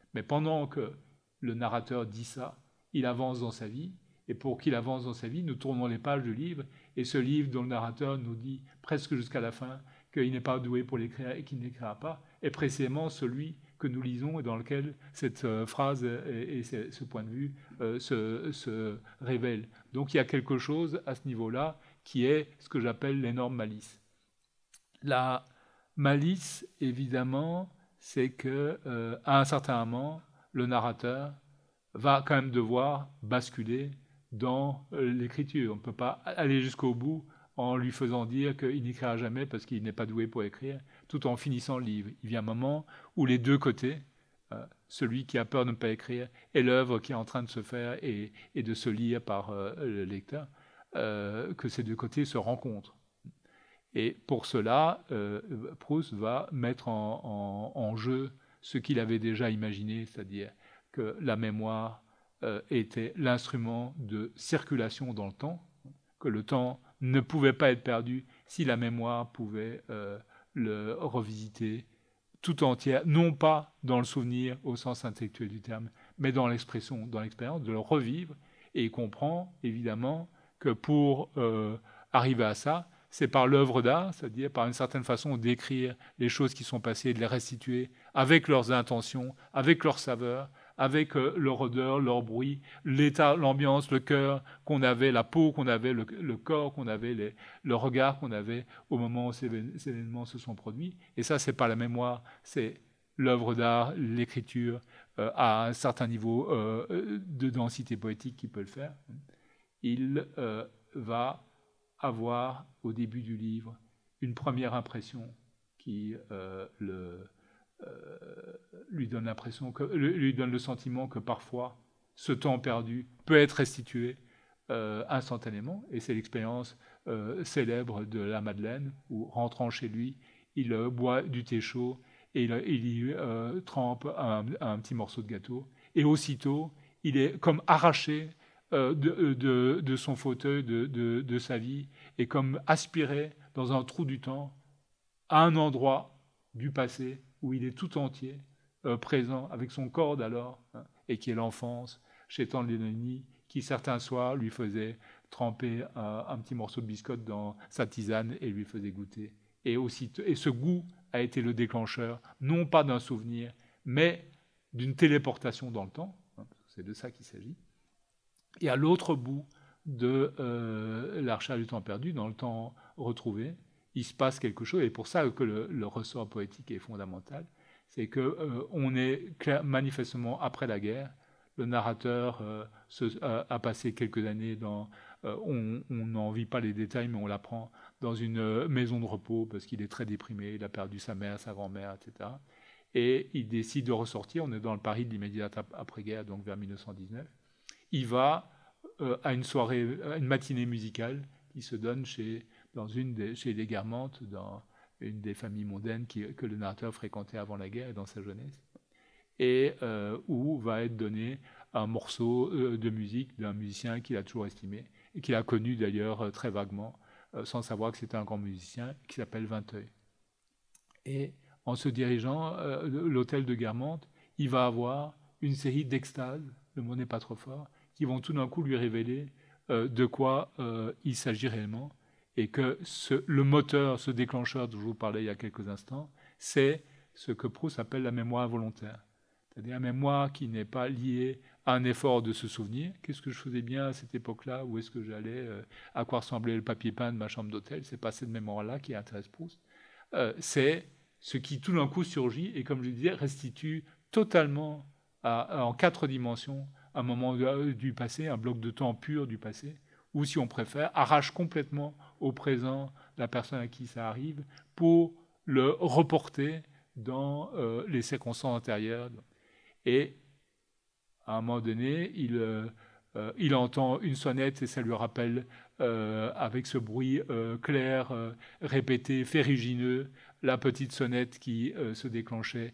Mais pendant que le narrateur dit ça, il avance dans sa vie, et pour qu'il avance dans sa vie, nous tournons les pages du livre, et ce livre dont le narrateur nous dit presque jusqu'à la fin qu'il n'est pas doué pour l'écrire et qu'il n'écrira pas, est précisément celui que nous lisons et dans lequel cette phrase et ce point de vue se révèlent. Donc il y a quelque chose à ce niveau-là qui est ce que j'appelle l'énorme malice. La malice, évidemment, c'est qu'à un certain moment, le narrateur va quand même devoir basculer dans l'écriture. On ne peut pas aller jusqu'au bout en lui faisant dire qu'il n'écrira jamais parce qu'il n'est pas doué pour écrire, tout en finissant le livre. Il vient un moment où les deux côtés, celui qui a peur de ne pas écrire et l'œuvre qui est en train de se faire et de se lire par le lecteur, que ces deux côtés se rencontrent. Et pour cela, Proust va mettre en jeu ce qu'il avait déjà imaginé, c'est-à-dire que la mémoire était l'instrument de circulation dans le temps, que le temps ne pouvait pas être perdu si la mémoire pouvait le revisiter tout entière, non pas dans le souvenir au sens intellectuel du terme, mais dans l'expression, dans l'expérience, de le revivre. Et il comprend évidemment que pour arriver à ça, c'est par l'œuvre d'art, c'est-à-dire par une certaine façon d'écrire les choses qui sont passées, de les restituer avec leurs intentions, avec leurs saveurs, avec leur odeur, leur bruit, l'état, l'ambiance, le cœur qu'on avait, la peau qu'on avait, le corps qu'on avait, le regard qu'on avait au moment où ces événements se sont produits. Et ça, c'est pas la mémoire, c'est l'œuvre d'art, l'écriture, à un certain niveau de densité poétique qui peut le faire. Il va avoir, au début du livre, une première impression qui lui donne le sentiment que parfois ce temps perdu peut être restitué instantanément, et c'est l'expérience célèbre de la Madeleine où, rentrant chez lui, il boit du thé chaud et il y trempe un petit morceau de gâteau, et aussitôt il est comme arraché de son fauteuil, de sa vie, et comme aspiré dans un trou du temps à un endroit du passé où il est tout entier présent avec son corps d'alors, et qui est l'enfance chez Tante Léonie, qui certains soirs lui faisait tremper un petit morceau de biscotte dans sa tisane et lui faisait goûter. Et ce goût a été le déclencheur, non pas d'un souvenir, mais d'une téléportation dans le temps. C'est de ça qu'il s'agit. Et à l'autre bout de la recherche du temps perdu, dans le temps retrouvé, il se passe quelque chose, et pour ça que le ressort poétique est fondamental, c'est qu'on est manifestement après la guerre. Le narrateur a passé quelques années on n'en vit pas les détails, mais on l'apprend, dans une maison de repos, parce qu'il est très déprimé, il a perdu sa mère, sa grand-mère, etc. Et il décide de ressortir, on est dans le Paris de l'immédiat après-guerre, donc vers 1919. Il va à une soirée, à une matinée musicale qui se donne chez les Guermantes, dans une des familles mondaines que le narrateur fréquentait avant la guerre et dans sa jeunesse, et où va être donné un morceau de musique d'un musicien qu'il a toujours estimé, et qu'il a connu d'ailleurs très vaguement, sans savoir que c'était un grand musicien, qui s'appelle Vinteuil. Et en se dirigeant l'hôtel de Guermantes, il va avoir une série d'extases, le mot n'est pas trop fort, qui vont tout d'un coup lui révéler de quoi il s'agit réellement, et que le moteur, ce déclencheur dont je vous parlais il y a quelques instants, c'est ce que Proust appelle la mémoire involontaire. C'est-à-dire la mémoire qui n'est pas liée à un effort de se souvenir. Qu'est-ce que je faisais bien à cette époque-là? Où est-ce que j'allais? À quoi ressemblait le papier peint de ma chambre d'hôtel? C'est pas cette mémoire-là qui intéresse Proust. C'est ce qui tout d'un coup surgit et, comme je disais, restitue totalement en 4 dimensions un moment du passé, un bloc de temps pur du passé, ou si on préfère, arrache complètement au présent la personne à qui ça arrive pour le reporter dans les circonstances antérieures. Et à un moment donné, il entend une sonnette et ça lui rappelle, avec ce bruit clair, répété, ferrugineux, la petite sonnette qui se déclenchait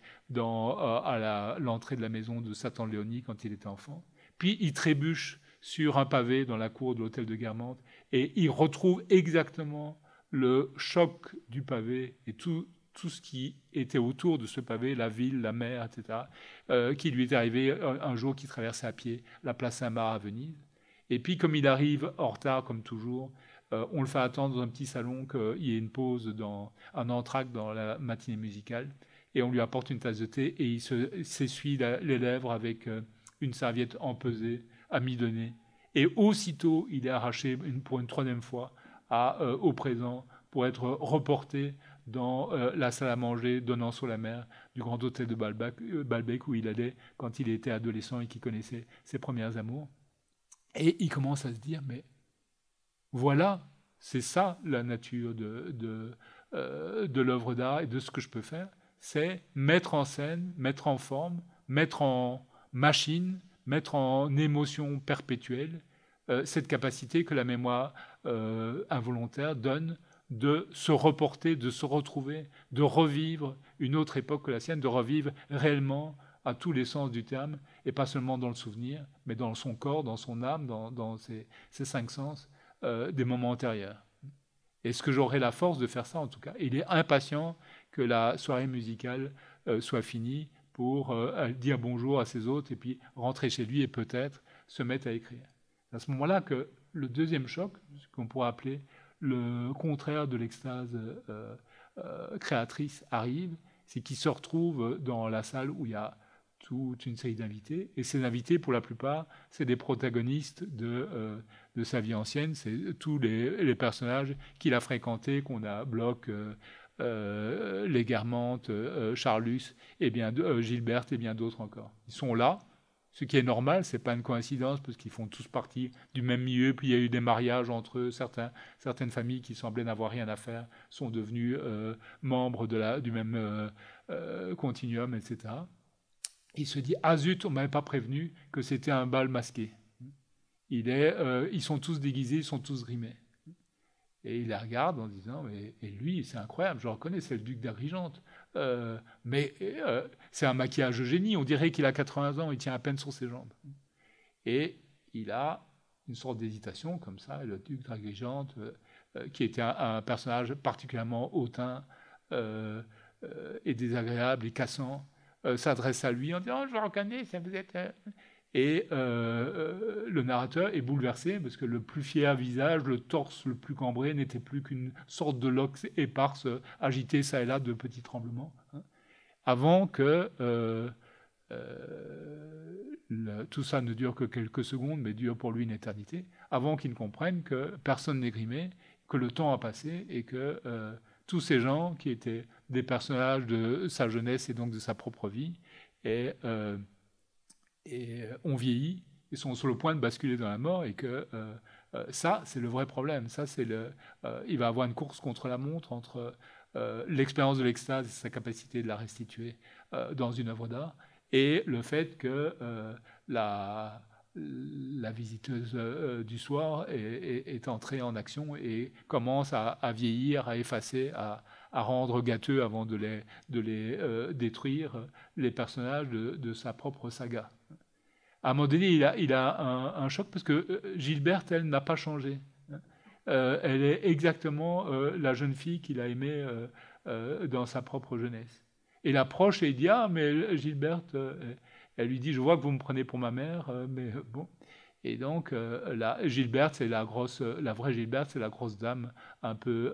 à l'entrée de la maison de sa tante Léonie quand il était enfant. Puis il trébuche sur un pavé dans la cour de l'hôtel de Guermantes et il retrouve exactement le choc du pavé et tout tout ce qui était autour de ce pavé, la ville, la mer, etc., qui lui est arrivé un jour qu'il traversait à pied la place Saint-Marc à Venise. Et puis, comme il arrive en retard, comme toujours, on le fait attendre dans un petit salon qu'il y ait une pause, un entracte dans la matinée musicale, et on lui apporte une tasse de thé, et il s'essuie les lèvres avec une serviette empesée, amidonnée. Et aussitôt, il est arraché pour une troisième fois au présent pour être reporté dans la salle à manger donnant sur la mer du grand hôtel de Balbec où il allait quand il était adolescent et qu'il connaissait ses premières amours. Et il commence à se dire, mais voilà, c'est ça la nature de l'œuvre d'art et de ce que je peux faire, c'est mettre en scène, mettre en forme, mettre en machine, mettre en émotion perpétuelle cette capacité que la mémoire involontaire donne de se reporter, de se retrouver, de revivre une autre époque que la sienne, de revivre réellement à tous les sens du terme, et pas seulement dans le souvenir, mais dans son corps, dans son âme, dans ses cinq sens, des moments antérieurs. Est-ce que j'aurai la force de faire ça, en tout cas? Il est impatient que la soirée musicale soit finie pour dire bonjour à ses hôtes et puis rentrer chez lui et peut-être se mettre à écrire. C'est à ce moment-là que le deuxième choc, ce qu'on pourrait appeler le contraire de l'extase créatrice, arrive, c'est qu'il se retrouve dans la salle où il y a toute une série d'invités, et ces invités, pour la plupart, c'est des protagonistes de sa vie ancienne, c'est tous les personnages qu'il a fréquentés, qu'on a Bloch, les Guermantes, Charlus, et bien Gilberte et bien d'autres encore. Ils sont là, ce qui est normal, c'est pas une coïncidence, parce qu'ils font tous partie du même milieu, puis il y a eu des mariages entre eux, certaines familles qui semblaient n'avoir rien à faire sont devenues membres du même continuum, etc. Il se dit, ah zut, on ne m'avait pas prévenu que c'était un bal masqué. Ils sont tous déguisés, ils sont tous grimés. Et il les regarde en disant, et lui, c'est incroyable, je le reconnais, c'est le duc d'Agrigente. Mais c'est un maquillage de génie, on dirait qu'il a 80 ans, il tient à peine sur ses jambes. Et il a une sorte d'hésitation comme ça, le duc d'Agrigente, qui était un personnage particulièrement hautain et désagréable et cassant, s'adresse à lui en disant « Je vous reconnais, ça vous êtes... » Et le narrateur est bouleversé parce que le plus fier visage, le torse le plus cambré n'était plus qu'une sorte de loques éparse agitée ça et là de petits tremblements. Hein, avant que tout ça ne dure que quelques secondes, mais dure pour lui une éternité, avant qu'il ne comprenne que personne n'est grimé, que le temps a passé et que tous ces gens qui étaient des personnages de sa jeunesse et donc de sa propre vie et ont vieilli et sont sur le point de basculer dans la mort et que ça, c'est le vrai problème. Ça, il va avoir une course contre la montre entre l'expérience de l'extase et sa capacité de la restituer dans une œuvre d'art et le fait que la visiteuse du soir est entrée en action et commence à vieillir, à effacer, à rendre gâteux avant de les détruire les personnages de sa propre saga. À un moment donné, il a un choc parce que Gilberte, elle, n'a pas changé. Elle est exactement la jeune fille qu'il a aimée dans sa propre jeunesse. Et il approche et il dit « Ah, mais Gilberte... Elle lui dit, je vois que vous me prenez pour ma mère, mais bon. Et donc, Gilberte, c'est la vraie Gilberte, c'est la grosse dame un peu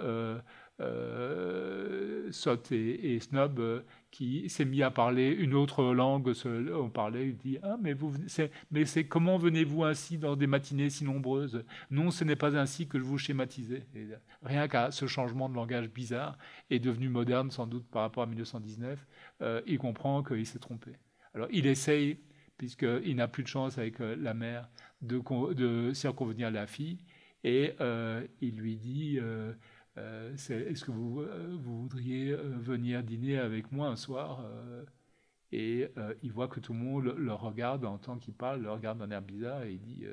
sotte et snob qui s'est mis à parler une autre langue. On parlait, il dit, ah, mais c'est comment venez-vous ainsi dans des matinées si nombreuses? Non, ce n'est pas ainsi que je vous schématisais. Et rien qu'à ce changement de langage bizarre est devenu moderne sans doute par rapport à 1919, il comprend qu'il s'est trompé. Alors, il essaye, puisqu'il n'a plus de chance avec la mère, de circonvenir la fille, et il lui dit est-ce que vous voudriez venir dîner avec moi un soir Et il voit que tout le monde le regarde, entend qu'il parle, le regarde d'un air bizarre, et il dit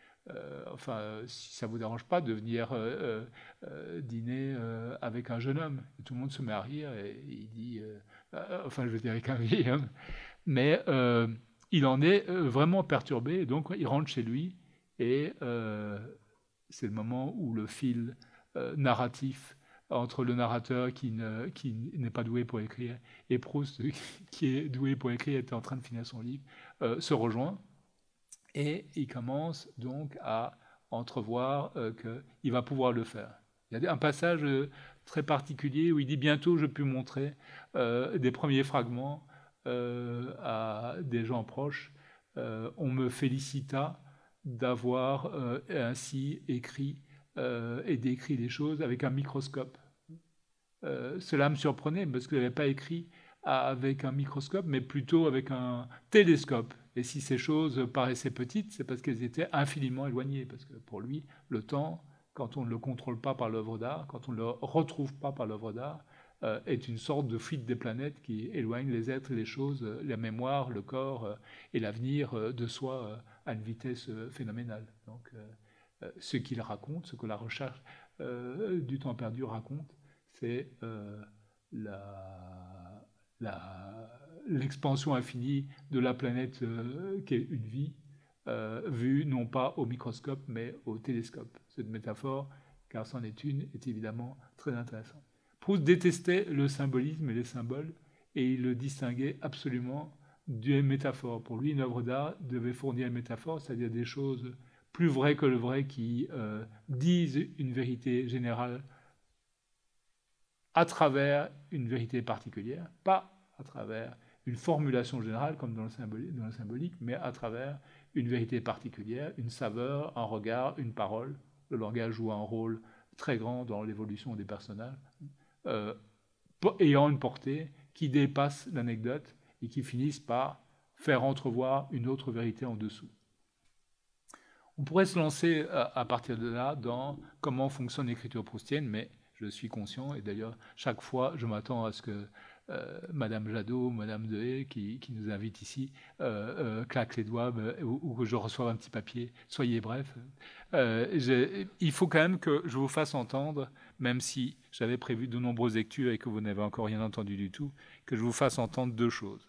si ça ne vous dérange pas de venir dîner avec un jeune homme. Et tout le monde se met à rire, et il dit je veux dire avec un vieil homme. Mais il en est vraiment perturbé, et donc il rentre chez lui, et c'est le moment où le fil narratif entre le narrateur qui n'est pas doué pour écrire et Proust qui est doué pour écrire, était en train de finir son livre, se rejoint et il commence donc à entrevoir qu'il va pouvoir le faire. Il y a un passage très particulier où il dit « Bientôt je pus montrer des premiers fragments à des gens proches. On me félicita d'avoir ainsi écrit et décrit les choses avec un microscope. Cela me surprenait parce que je n'avais pas écrit avec un microscope, mais plutôt avec un télescope. Et si ces choses paraissaient petites, c'est parce qu'elles étaient infiniment éloignées. Parce que pour lui, le temps, quand on ne le contrôle pas par l'œuvre d'art, quand on ne le retrouve pas par l'œuvre d'art, est une sorte de fuite des planètes qui éloigne les êtres, les choses, la mémoire, le corps et l'avenir de soi à une vitesse phénoménale. Donc, ce qu'il raconte, ce que la recherche du temps perdu raconte, c'est l'expansion infinie de la planète qu'est une vie, vue non pas au microscope, mais au télescope. Cette métaphore, car c'en est une, est évidemment très intéressante. Proust détestait le symbolisme et les symboles, et il le distinguait absolument des métaphores. Pour lui, une œuvre d'art devait fournir une métaphore, c'est-à-dire des choses plus vraies que le vrai qui disent une vérité générale à travers une vérité particulière, pas à travers une formulation générale comme dans le symbolique, mais à travers une vérité particulière, une saveur, un regard, une parole. Le langage joue un rôle très grand dans l'évolution des personnages, ayant une portée qui dépasse l'anecdote et qui finissent par faire entrevoir une autre vérité en dessous. On pourrait se lancer à partir de là dans comment fonctionne l'écriture proustienne, mais je suis conscient, et d'ailleurs chaque fois je m'attends à ce que Madame Jadot, Madame Dehé, qui nous invite ici, claque les doigts ou que je reçoive un petit papier. Soyez bref. Il faut quand même que je vous fasse entendre, même si j'avais prévu de nombreuses lectures et que vous n'avez encore rien entendu du tout, que je vous fasse entendre deux choses.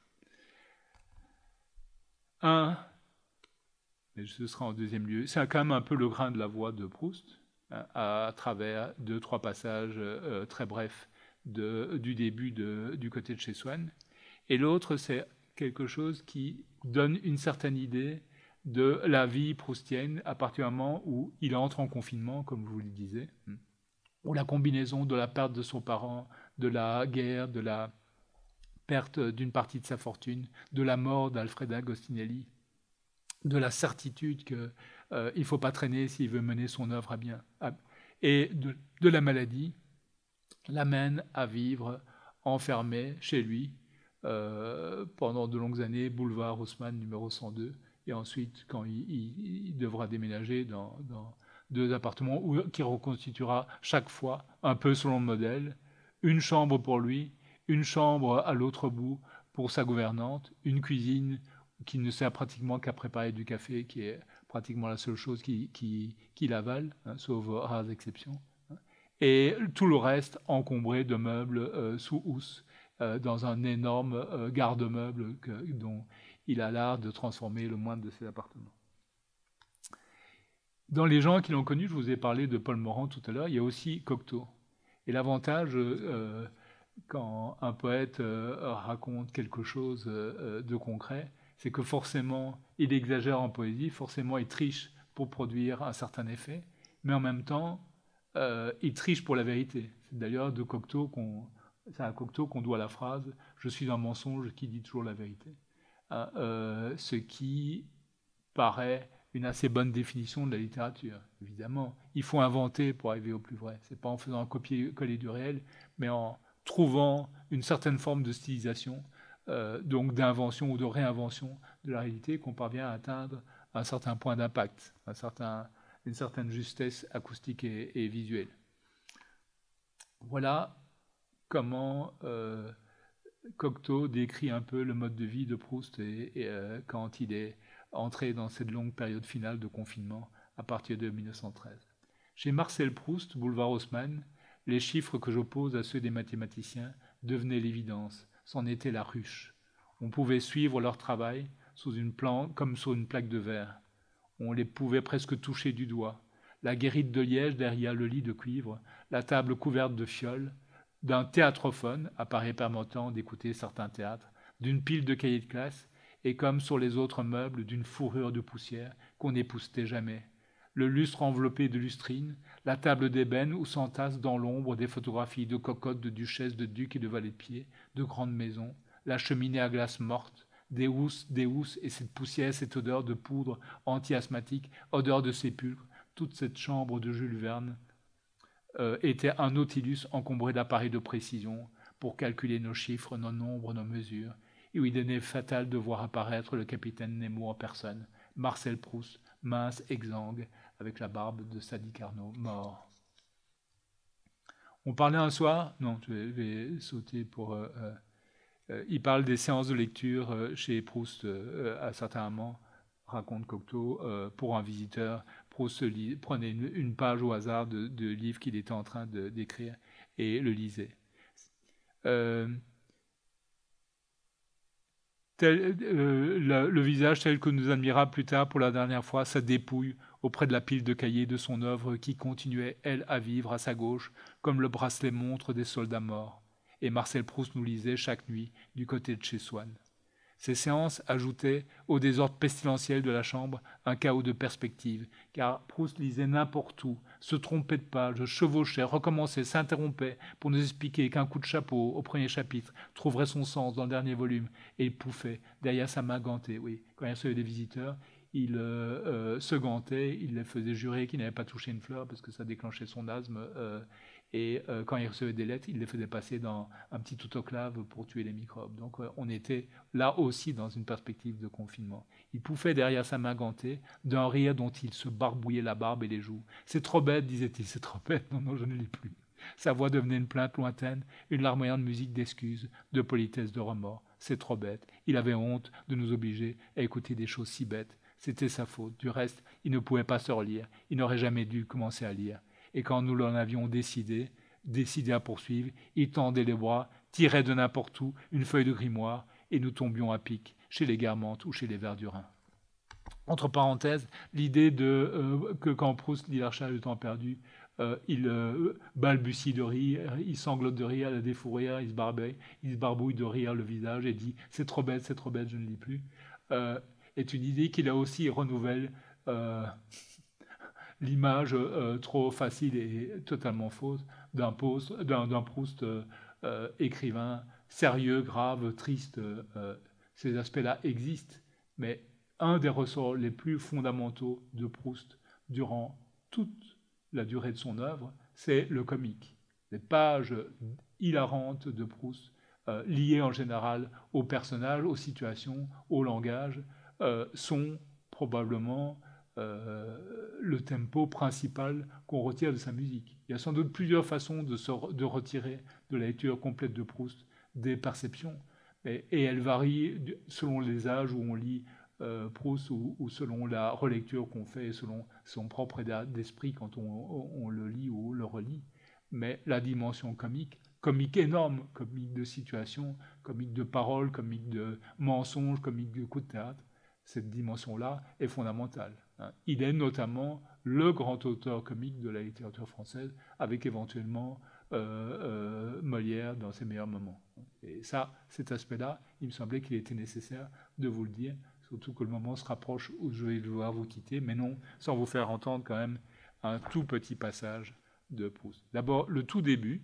Un, mais ce sera en deuxième lieu, c'est quand même un peu le grain de la voix de Proust, hein, à travers 2-3 passages très brefs du début du côté de chez Swann. Et l'autre, c'est quelque chose qui donne une certaine idée de la vie proustienne à partir du moment où il entre en confinement, comme vous le disiez, où la combinaison de la perte de son parent, de la guerre, de la perte d'une partie de sa fortune, de la mort d'Alfred Agostinelli, de la certitude qu'il ne faut pas traîner s'il veut mener son œuvre à bien, et de la maladie, l'amène à vivre enfermé chez lui pendant de longues années, boulevard Haussmann numéro 102, et ensuite quand il devra déménager dans 2 appartements qui reconstituera chaque fois, un peu selon le modèle, une chambre pour lui, une chambre à l'autre bout pour sa gouvernante, une cuisine qui ne sert pratiquement qu'à préparer du café, qui est pratiquement la seule chose qu'il avale, hein, sauf rares exceptions, et tout le reste encombré de meubles sous housse, dans un énorme garde-meuble dont il a l'art de transformer le moindre de ses appartements. Dans les gens qui l'ont connu, je vous ai parlé de Paul Morand tout à l'heure, il y a aussi Cocteau. Et l'avantage, quand un poète raconte quelque chose de concret, c'est que forcément, il exagère en poésie, forcément, il triche pour produire un certain effet, mais en même temps, il triche pour la vérité. C'est d'ailleurs c'est à Cocteau qu'on doit la phrase « Je suis un mensonge qui dit toujours la vérité ». Ce qui paraît une assez bonne définition de la littérature. Évidemment, il faut inventer pour arriver au plus vrai. Ce n'est pas en faisant un copier-coller du réel, mais en trouvant une certaine forme de stylisation, donc d'invention ou de réinvention de la réalité, qu'on parvient à atteindre un certain point d'impact, une certaine justesse acoustique et visuelle. Voilà comment Cocteau décrit un peu le mode de vie de Proust quand il est entré dans cette longue période finale de confinement à partir de 1913. Chez Marcel Proust, boulevard Haussmann, les chiffres que j'oppose à ceux des mathématiciens devenaient l'évidence, c'en était la ruche. On pouvait suivre leur travail comme sur une plaque de verre. On les pouvait presque toucher du doigt. la guérite de liège derrière le lit de cuivre, la table couverte de fioles, d'un théâtrophone, appareil permettant d'écouter certains théâtres, d'une pile de cahiers de classe, et comme sur les autres meubles, d'une fourrure de poussière qu'on n'époussetait jamais. Le lustre enveloppé de lustrine, la table d'ébène où s'entassent dans l'ombre des photographies de cocottes, de duchesses, de ducs et de valets de pied, de grandes maisons, la cheminée à glace morte, des housses, et cette poussière, cette odeur de poudre anti-asthmatique, odeur de sépulcre, toute cette chambre de Jules Verne était un Nautilus encombré d'appareils de précision pour calculer nos chiffres, nos nombres, nos mesures, et où il est fatal de voir apparaître le capitaine Nemo en personne, Marcel Proust, mince, exsangue, avec la barbe de Sadi Carnot, mort. On parlait un soir, non, je vais sauter pour... il parle des séances de lecture chez Proust à certains moments, raconte Cocteau, pour un visiteur. Proust prenait une page au hasard de livre qu'il était en train d'écrire et le lisait. Le visage tel que nous admira plus tard pour la dernière fois sa dépouille auprès de la pile de cahiers de son œuvre qui continuait, elle, à vivre à sa gauche, comme le bracelet montre des soldats morts. Et Marcel Proust nous lisait chaque nuit du côté de chez Swann. Ces séances ajoutaient au désordre pestilentiel de la chambre un chaos de perspective, car Proust lisait n'importe où, se trompait de page, chevauchait, recommençait, s'interrompait pour nous expliquer qu'un coup de chapeau au premier chapitre trouverait son sens dans le dernier volume, et il pouffait derrière sa main gantée. Oui, quand il recevait des visiteurs, il se gantait, il les faisait jurer qu'il n'avait pas touché une fleur parce que ça déclenchait son asthme. Et quand il recevait des lettres, il les faisait passer dans un petit autoclave pour tuer les microbes. Donc on était là aussi dans une perspective de confinement. Il pouffait derrière sa main gantée d'un rire dont il se barbouillait la barbe et les joues. « C'est trop bête, disait-il, c'est trop bête. Non, non, je ne lis plus. » Sa voix devenait une plainte lointaine, une larmoyante musique d'excuses, de politesse, de remords. C'est trop bête. Il avait honte de nous obliger à écouter des choses si bêtes. C'était sa faute. Du reste, il ne pouvait pas se relire. Il n'aurait jamais dû commencer à lire. Et quand nous l'en avions décidé à poursuivre, il tendait les bras, tirait de n'importe où une feuille de grimoire, et nous tombions à pic, chez les Guermantes ou chez les Verdurin. Entre parenthèses, l'idée que quand Proust lit l'Archage du temps perdu, il balbutie de rire, il sanglote de rire, il a des fous rires, il se barbouille de rire le visage et dit « c'est trop bête, je ne lis plus », est une idée qu'il a aussi renouvelle l'image trop facile et totalement fausse d'un Proust écrivain sérieux, grave, triste. Ces aspects-là existent, mais un des ressorts les plus fondamentaux de Proust durant toute la durée de son œuvre, c'est le comique. Les pages hilarantes de Proust, liées en général aux personnages, aux situations, au langage, sont probablement le tempo principal qu'on retire de sa musique. Il y a sans doute plusieurs façons de retirer de la lecture complète de Proust des perceptions, et elles varient selon les âges où on lit Proust ou selon la relecture qu'on fait, selon son propre état d'esprit quand on le lit ou le relit. Mais la dimension comique énorme, comique de situation, comique de parole, comique de mensonge, comique de coup de théâtre, cette dimension-là est fondamentale. Il est notamment le grand auteur comique de la littérature française, avec éventuellement Molière dans ses meilleurs moments. Et ça, cet aspect-là, il me semblait qu'il était nécessaire de vous le dire, surtout que le moment se rapproche où je vais devoir vous quitter, mais non, sans vous faire entendre quand même un tout petit passage de Proust. D'abord, le tout début,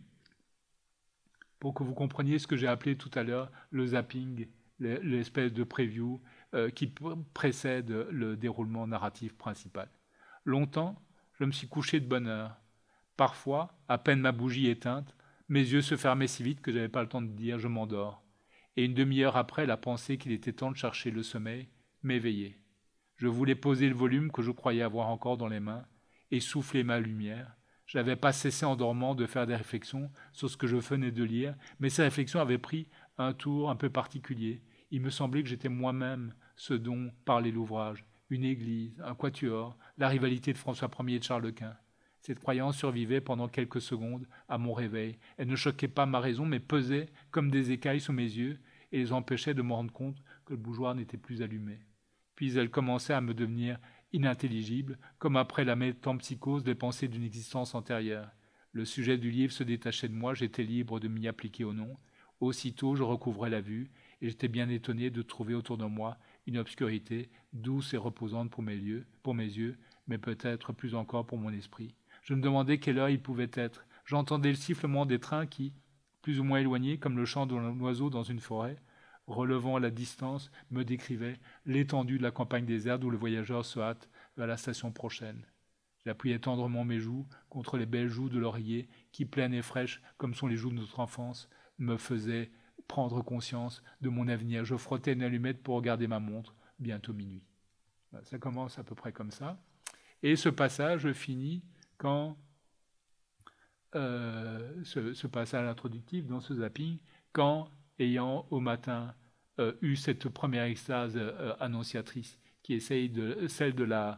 pour que vous compreniez ce que j'ai appelé tout à l'heure le zapping, l'espèce de preview qui précède le déroulement narratif principal. Longtemps, je me suis couché de bonne heure. Parfois, à peine ma bougie éteinte, mes yeux se fermaient si vite que je n'avais pas le temps de dire « je m'endors ». Et une demi-heure après, la pensée qu'il était temps de chercher le sommeil m'éveillait. Je voulais poser le volume que je croyais avoir encore dans les mains et souffler ma lumière. Je n'avais pas cessé en dormant de faire des réflexions sur ce que je venais de lire, mais ces réflexions avaient pris un tour un peu particulier. Il me semblait que j'étais moi-même ce dont parlait l'ouvrage, une église, un quatuor, la rivalité de François Ier et de Charles Quint. Cette croyance survivait pendant quelques secondes à mon réveil. Elle ne choquait pas ma raison, mais pesait comme des écailles sous mes yeux et les empêchait de me rendre compte que le bougeoir n'était plus allumé. Puis elle commençait à me devenir inintelligible, comme après la métempsychose des pensées d'une existence antérieure. Le sujet du livre se détachait de moi, j'étais libre de m'y appliquer ou non. Aussitôt, je recouvrais la vue, et j'étais bien étonné de trouver autour de moi une obscurité douce et reposante pour mes yeux, mais peut-être plus encore pour mon esprit. Je me demandais quelle heure il pouvait être. J'entendais le sifflement des trains qui, plus ou moins éloignés, comme le chant d'un oiseau dans une forêt, relevant à la distance, me décrivait l'étendue de la campagne déserte où le voyageur se hâte vers la station prochaine. J'appuyais tendrement mes joues contre les belles joues de l'oreiller qui, pleines et fraîches comme sont les joues de notre enfance, me faisaient prendre conscience de mon avenir. Je frottais une allumette pour regarder ma montre, bientôt minuit. Ça commence à peu près comme ça. Et ce passage finit quand ce passage introductif dans ce zapping, quand, ayant au matin eu cette première extase annonciatrice qui essaye celle de la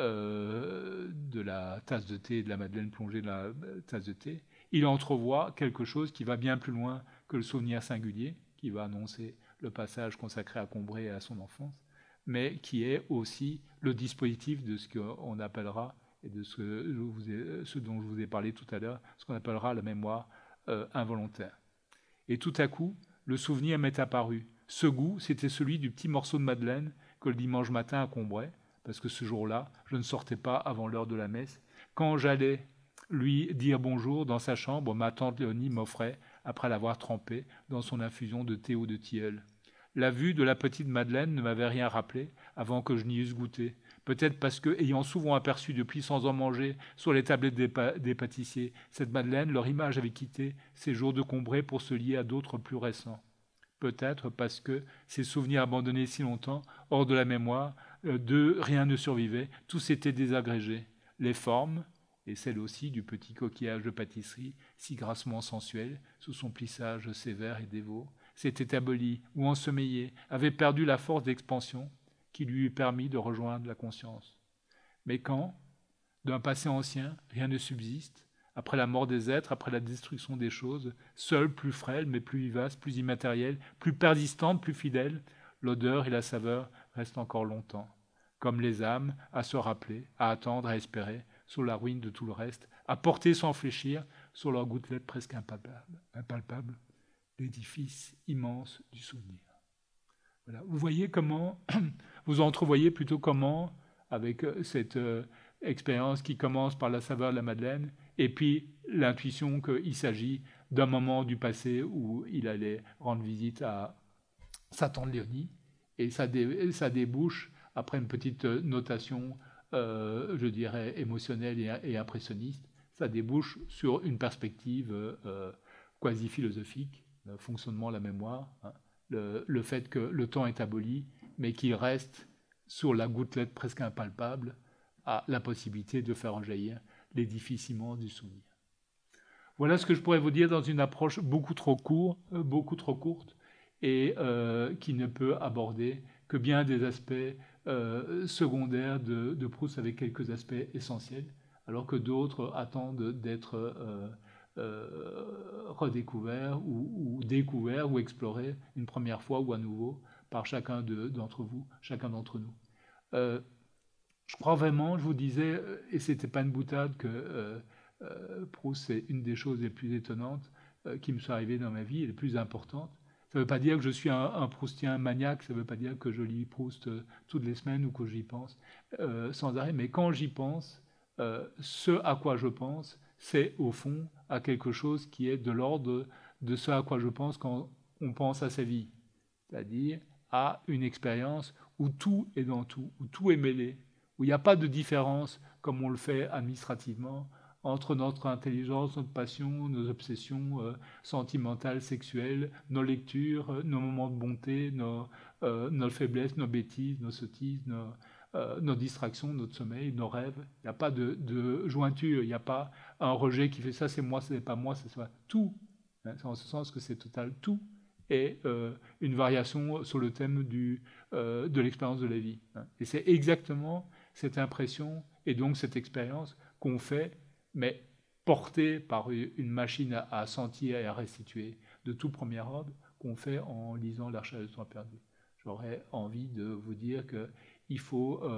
tasse de thé, de la madeleine plongée dans la tasse de thé, il entrevoit quelque chose qui va bien plus loin que le souvenir singulier, qui va annoncer le passage consacré à Combray et à son enfance, mais qui est aussi le dispositif de ce qu'on appellera, et de ce dont je vous ai parlé tout à l'heure, ce qu'on appellera la mémoire involontaire. Et tout à coup, le souvenir m'est apparu. Ce goût, c'était celui du petit morceau de madeleine que le dimanche matin à Combray, parce que ce jour-là, je ne sortais pas avant l'heure de la messe. Quand j'allais lui dire bonjour dans sa chambre, ma tante Léonie m'offrait, après l'avoir trempée, dans son infusion de thé ou de tilleul. La vue de la petite Madeleine ne m'avait rien rappelé avant que je n'y eusse goûté. Peut-être parce que, ayant souvent aperçu depuis sans en manger sur les tablettes des pâtissiers, cette Madeleine, leur image avait quitté ces jours de Combray pour se lier à d'autres plus récents. Peut-être parce que, ces souvenirs abandonnés si longtemps, hors de la mémoire, d'eux rien ne survivait, tout s'était désagrégé. Les formes, et celle aussi du petit coquillage de pâtisserie, si grassement sensuel, sous son plissage sévère et dévot, s'était aboli ou ensommeillé, avait perdu la force d'expansion qui lui eût permis de rejoindre la conscience. Mais quand, d'un passé ancien, rien ne subsiste, après la mort des êtres, après la destruction des choses, seule, plus frêle, mais plus vivace, plus immatérielle, plus persistante, plus fidèle, l'odeur et la saveur restent encore longtemps, comme les âmes, à se rappeler, à attendre, à espérer, sur la ruine de tout le reste, à porter sans fléchir, sur leurs gouttelettes presque impalpables, l'édifice immense du souvenir. Voilà. Vous voyez comment, vous entrevoyez plutôt comment, avec cette expérience qui commence par la saveur de la Madeleine, et puis l'intuition qu'il s'agit d'un moment du passé où il allait rendre visite à sa tante Léonie, et ça débouche, après une petite notation, je dirais, émotionnelle et impressionniste, ça débouche sur une perspective quasi-philosophique, le fonctionnement de la mémoire, hein, le fait que le temps est aboli, mais qu'il reste sur la gouttelette presque impalpable à la possibilité de faire jaillir l'édifice immense du souvenir. Voilà ce que je pourrais vous dire dans une approche beaucoup trop courte, et qui ne peut aborder que bien des aspects secondaires de Proust avec quelques aspects essentiels, alors que d'autres attendent d'être redécouverts ou découverts ou explorés une première fois ou à nouveau par chacun d'entre vous, chacun d'entre nous. Je crois vraiment, je vous disais, et c'était pas une boutade, que Proust, c'est une des choses les plus étonnantes qui me sont arrivées dans ma vie et les plus importantes. Ça ne veut pas dire que je suis un proustien maniaque, ça ne veut pas dire que je lis Proust toutes les semaines ou que j'y pense sans arrêt, mais quand j'y pense, ce à quoi je pense, c'est au fond à quelque chose qui est de l'ordre de ce à quoi je pense quand on pense à sa vie, c'est-à-dire à une expérience où tout est dans tout, où tout est mêlé, où il n'y a pas de différence comme on le fait administrativement entre notre intelligence, notre passion, nos obsessions sentimentales, sexuelles, nos lectures, nos moments de bonté, nos faiblesses, nos bêtises, nos sottises, nos distractions, notre sommeil, nos rêves. Il n'y a pas de jointure, il n'y a pas un rejet qui fait ça, c'est moi, ce n'est pas moi, c'est ça. Tout, hein, c'est en ce sens que c'est total, tout est une variation sur le thème de l'expérience de la vie. Hein. Et c'est exactement cette impression et donc cette expérience qu'on fait, mais portée par une machine à sentir et à restituer de tout premier ordre, qu'on fait en lisant L'Arche du temps perdu. J'aurais envie de vous dire qu'il faut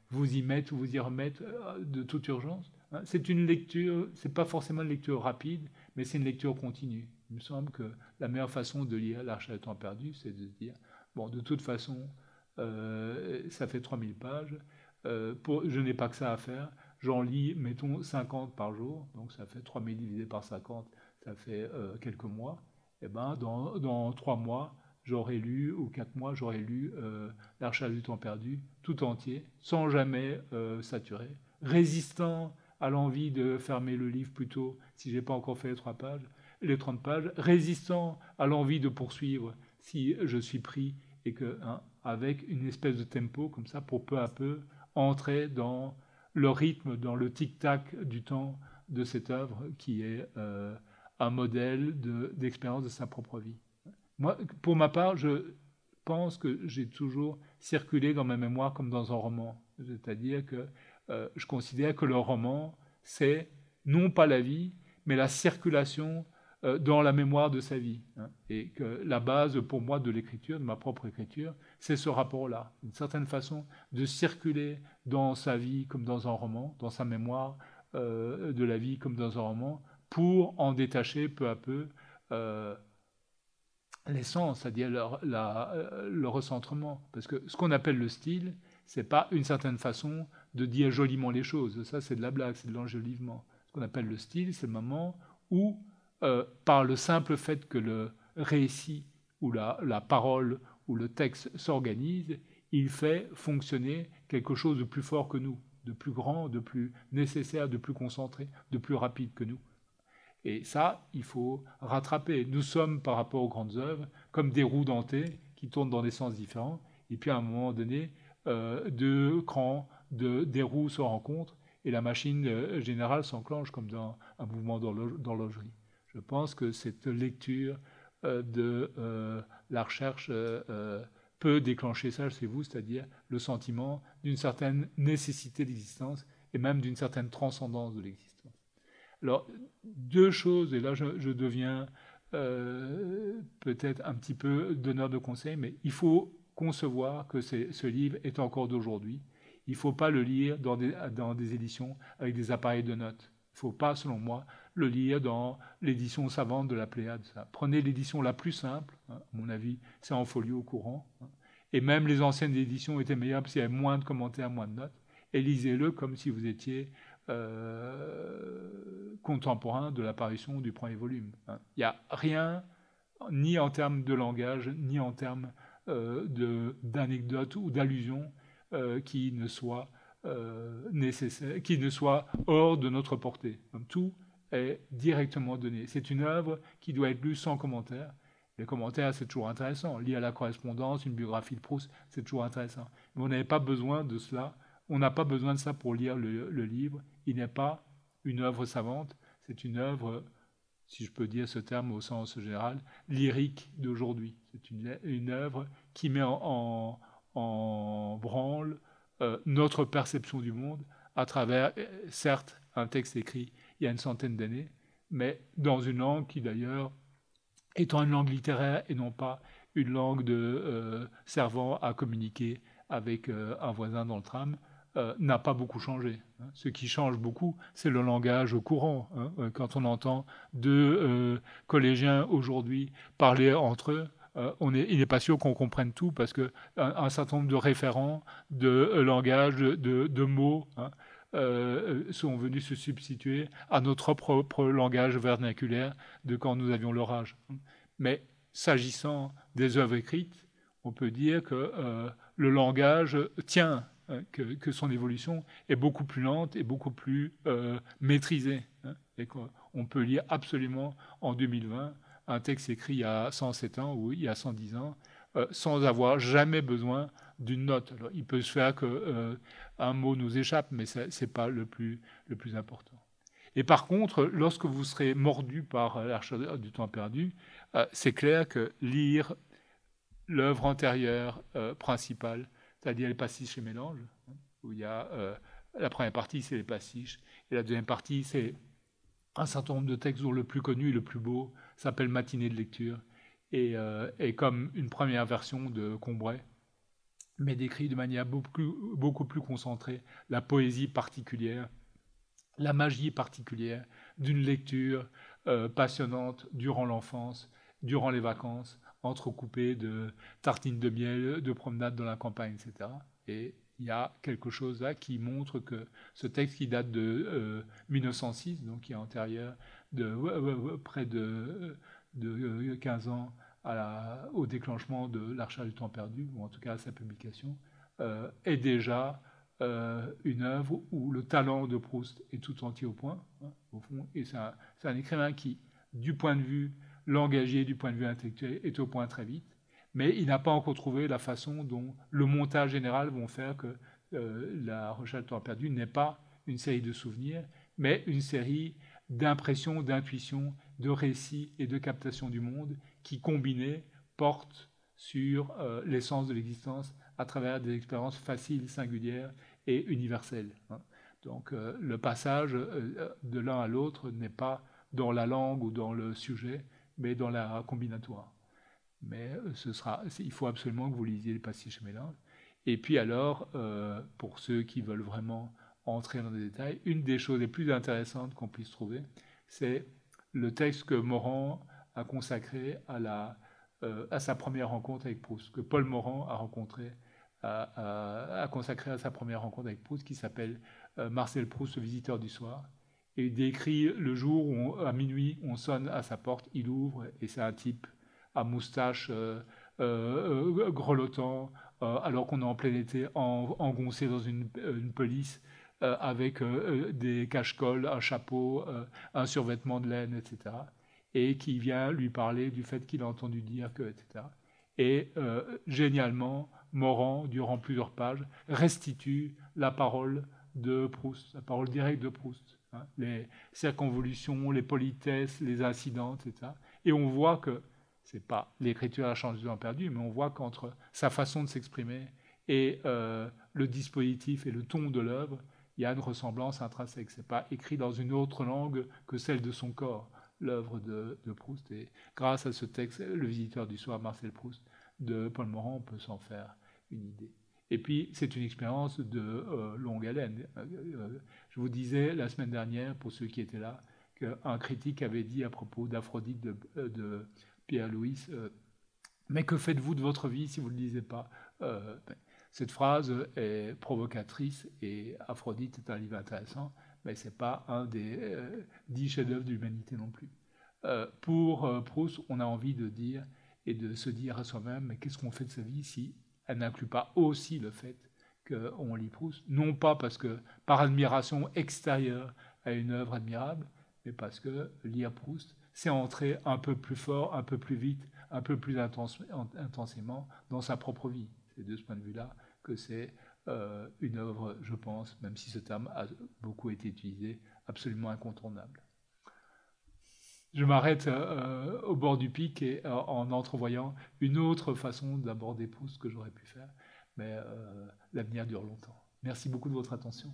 vous y mettre ou vous y remettre de toute urgence. Hein. C'est une lecture, c'est pas forcément une lecture rapide, mais c'est une lecture continue. Il me semble que la meilleure façon de lire L'Arche à du temps perdu, c'est de se dire, bon, de toute façon, ça fait 3000 pages, je n'ai pas que ça à faire, j'en lis, mettons, 50 par jour, donc ça fait 3000 divisé par 50, ça fait quelques mois. Et ben, dans 3 mois, j'aurais lu, ou 4 mois, j'aurais lu L'Arche du temps perdu, tout entier, sans jamais saturer, résistant à l'envie de fermer le livre plus tôt, si je n'ai pas encore fait les 30 pages, résistant à l'envie de poursuivre si je suis pris, et que, hein, avec une espèce de tempo comme ça, pour peu à peu entrer dans le rythme, dans le tic-tac du temps de cette œuvre qui est un modèle d'expérience de sa propre vie. Moi, pour ma part, je pense que j'ai toujours circulé dans ma mémoire comme dans un roman. C'est-à-dire que je considère que le roman, c'est non pas la vie, mais la circulation dans la mémoire de sa vie. Hein. Et que la base, pour moi, de l'écriture, de ma propre écriture, c'est ce rapport-là. Une certaine façon de circuler dans sa vie comme dans un roman, dans sa mémoire de la vie comme dans un roman, pour en détacher peu à peu l'essence, c'est-à-dire le recentrement. Parce que ce qu'on appelle le style, c'est pas une certaine façon de dire joliment les choses. Ça, c'est de la blague, c'est de l'enjolivement. Ce qu'on appelle le style, c'est le moment où, par le simple fait que le récit ou la parole ou le texte s'organise, il fait fonctionner quelque chose de plus fort que nous, de plus grand, de plus nécessaire, de plus concentré, de plus rapide que nous. Et ça, il faut rattraper. Nous sommes, par rapport aux grandes œuvres, comme des roues dentées qui tournent dans des sens différents. Et puis, à un moment donné, deux crans, des roues se rencontrent et la machine générale s'enclenche comme dans un mouvement d'horlogerie. Je pense que cette lecture de la recherche peut déclencher ça chez vous, c'est-à-dire le sentiment d'une certaine nécessité d'existence et même d'une certaine transcendance de l'existence. Alors, deux choses, et là je deviens peut-être un petit peu donneur de conseils, mais il faut concevoir que ce livre est encore d'aujourd'hui. Il ne faut pas le lire dans des éditions avec des appareils de notes. Il ne faut pas, selon moi, le lire dans l'édition savante de la Pléiade. Prenez l'édition la plus simple, hein, à mon avis, c'est en folio courant. Hein, et même les anciennes éditions étaient meilleures parce qu'il y avait moins de commentaires, moins de notes. Et lisez-le comme si vous étiez contemporain de l'apparition du premier volume. Hein. Il n'y a rien, ni en termes de langage, ni en termes d'anecdotes ou d'allusions qui ne soit nécessaire, qui ne soit hors de notre portée. Donc, tout est directement donné. C'est une œuvre qui doit être lue sans commentaire. Les commentaires, c'est toujours intéressant. Lire la correspondance, une biographie de Proust, c'est toujours intéressant. Mais vous n'avez pas besoin de cela. On n'a pas besoin de ça pour lire le livre. Il n'est pas une œuvre savante, c'est une œuvre, si je peux dire ce terme au sens général, lyrique d'aujourd'hui. C'est une œuvre qui met en branle notre perception du monde à travers, certes, un texte écrit il y a une centaine d'années, mais dans une langue qui d'ailleurs, étant une langue littéraire et non pas une langue servant à communiquer avec un voisin dans le tram, n'a pas beaucoup changé. Hein. Ce qui change beaucoup, c'est le langage courant. Hein. Quand on entend deux collégiens aujourd'hui parler entre eux, il n'est pas sûr qu'on comprenne tout parce qu'un certain nombre de référents, de langage, de mots hein, sont venus se substituer à notre propre langage vernaculaire de quand nous avions leur âge. Mais s'agissant des œuvres écrites, on peut dire que le langage tient, que son évolution est beaucoup plus lente et beaucoup plus maîtrisée. Hein, et qu'on peut lire absolument en 2020 un texte écrit il y a 107 ans ou il y a 110 ans sans avoir jamais besoin d'une note. Alors, il peut se faire qu'un mot nous échappe, mais ce n'est pas le plus important. Et par contre, lorsque vous serez mordu par l'Arche du temps perdu, c'est clair que lire l'œuvre antérieure principale, c'est-à-dire les pastiches et mélanges, où il y a la première partie, c'est les pastiches, et la deuxième partie, c'est un certain nombre de textes dont le plus connu et le plus beau s'appelle Matinée de lecture, et comme une première version de Combray, mais décrit de manière beaucoup plus concentrée la poésie particulière, la magie particulière d'une lecture passionnante durant l'enfance, durant les vacances, entrecoupée de tartines de miel, de promenades dans la campagne, etc. Et il y a quelque chose là qui montre que ce texte qui date de 1906, donc qui est antérieur de près de 15 ans au déclenchement de l'Arche du temps perdu, ou en tout cas à sa publication, est déjà une œuvre où le talent de Proust est tout entier au point, hein, au fond, et c'est un écrivain qui, du point de vue langagier, du point de vue intellectuel, est au point très vite, mais il n'a pas encore trouvé la façon dont le montage général vont faire que la Recherche du temps perdu n'est pas une série de souvenirs, mais une série d'impressions, d'intuitions, de récits et de captations du monde qui, combinés, portent sur l'essence de l'existence à travers des expériences faciles, singulières et universelles. Hein. Donc le passage de l'un à l'autre n'est pas dans la langue ou dans le sujet, mais dans la combinatoire. Mais il faut absolument que vous lisiez les Pastiches et mélanges. Et puis alors, pour ceux qui veulent vraiment entrer dans les détails, une des choses les plus intéressantes qu'on puisse trouver, c'est le texte que Morand a consacré à sa première rencontre avec Proust, que Paul Morand a consacré à sa première rencontre avec Proust, qui s'appelle Marcel Proust, le visiteur du soir. Et il décrit le jour où, à minuit, on sonne à sa porte, il ouvre, et c'est un type à moustache grelottant, alors qu'on est en plein été, engoncé dans une pelisse, avec des cache-colles, un chapeau, un survêtement de laine, etc. Et qui vient lui parler du fait qu'il a entendu dire que, etc. Et génialement, Morand, durant plusieurs pages, restitue la parole de Proust, la parole directe de Proust, hein, les circonvolutions, les politesses, les incidents, etc. Et on voit que c'est pas l'écriture a changé du temps perdu, mais on voit qu'entre sa façon de s'exprimer et le dispositif et le ton de l'œuvre, il y a une ressemblance intrinsèque. C'est pas écrit dans une autre langue que celle de son corps, l'œuvre de Proust. Et grâce à ce texte, Le visiteur du soir, Marcel Proust, de Paul Morand, on peut s'en faire une idée. Et puis, c'est une expérience de longue haleine. Je vous disais la semaine dernière, pour ceux qui étaient là, qu'un critique avait dit à propos d'Aphrodite de Pierre-Louis, mais que faites-vous de votre vie si vous ne le lisez pas? Cette phrase est provocatrice et Aphrodite est un livre intéressant, mais ce n'est pas un des 10 chefs-d'œuvre de l'humanité non plus. Pour Proust, on a envie de dire et de se dire à soi-même, mais qu'est-ce qu'on fait de sa vie si elle n'inclut pas aussi le fait qu'on lit Proust, non pas parce que par admiration extérieure à une œuvre admirable, mais parce que lire Proust, c'est entrer un peu plus fort, un peu plus vite, un peu plus intensément dans sa propre vie. C'est de ce point de vue-là que c'est une œuvre, je pense, même si ce terme a beaucoup été utilisé, absolument incontournable. Je m'arrête au bord du pic et en entrevoyant une autre façon d'aborder Proust que j'aurais pu faire, mais l'avenir dure longtemps. Merci beaucoup de votre attention.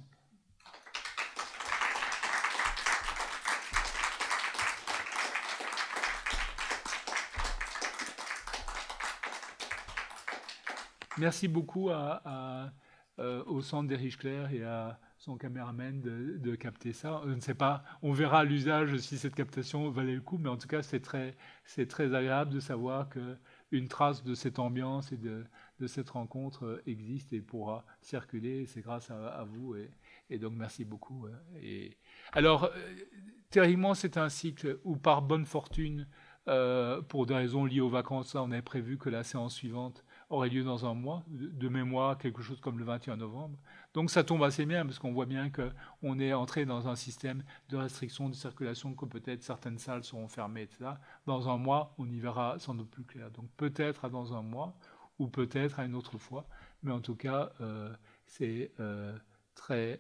Merci beaucoup au centre d'Erich Clair et à son caméraman de capter ça. Je ne sais pas, on verra à l'usage si cette captation valait le coup, mais en tout cas, c'est très agréable de savoir qu'une trace de cette ambiance et de cette rencontre existe et pourra circuler. C'est grâce à vous et donc merci beaucoup. Et alors, théoriquement, c'est un cycle où par bonne fortune, pour des raisons liées aux vacances, on avait prévu que la séance suivante aurait lieu dans un mois, de mémoire, quelque chose comme le 21 novembre. Donc ça tombe assez bien, parce qu'on voit bien qu'on est entré dans un système de restriction de circulation, que peut-être certaines salles seront fermées, etc. Dans un mois, on y verra sans doute plus clair. Donc peut-être dans un mois, ou peut-être à une autre fois, mais en tout cas, c'est très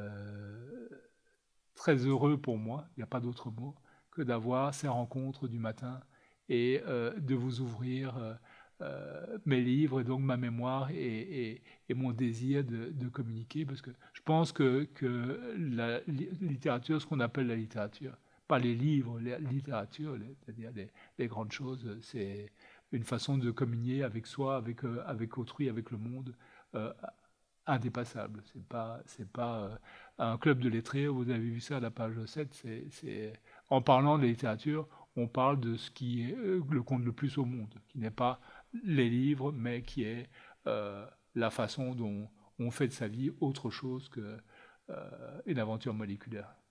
heureux pour moi, il n'y a pas d'autre mot, que d'avoir ces rencontres du matin et de vous ouvrir mes livres et donc ma mémoire et mon désir de communiquer, parce que je pense que la littérature, ce qu'on appelle la littérature, pas les livres, la littérature, c'est-à-dire les grandes choses, c'est une façon de communier avec soi, avec autrui, avec le monde, indépassable. C'est pas un club de lettrés, vous avez vu ça à la page 7, en parlant de littérature, on parle de ce qui est, le compte le plus au monde, qui n'est pas les livres, mais qui est la façon dont on fait de sa vie autre chose qu'une aventure moléculaire.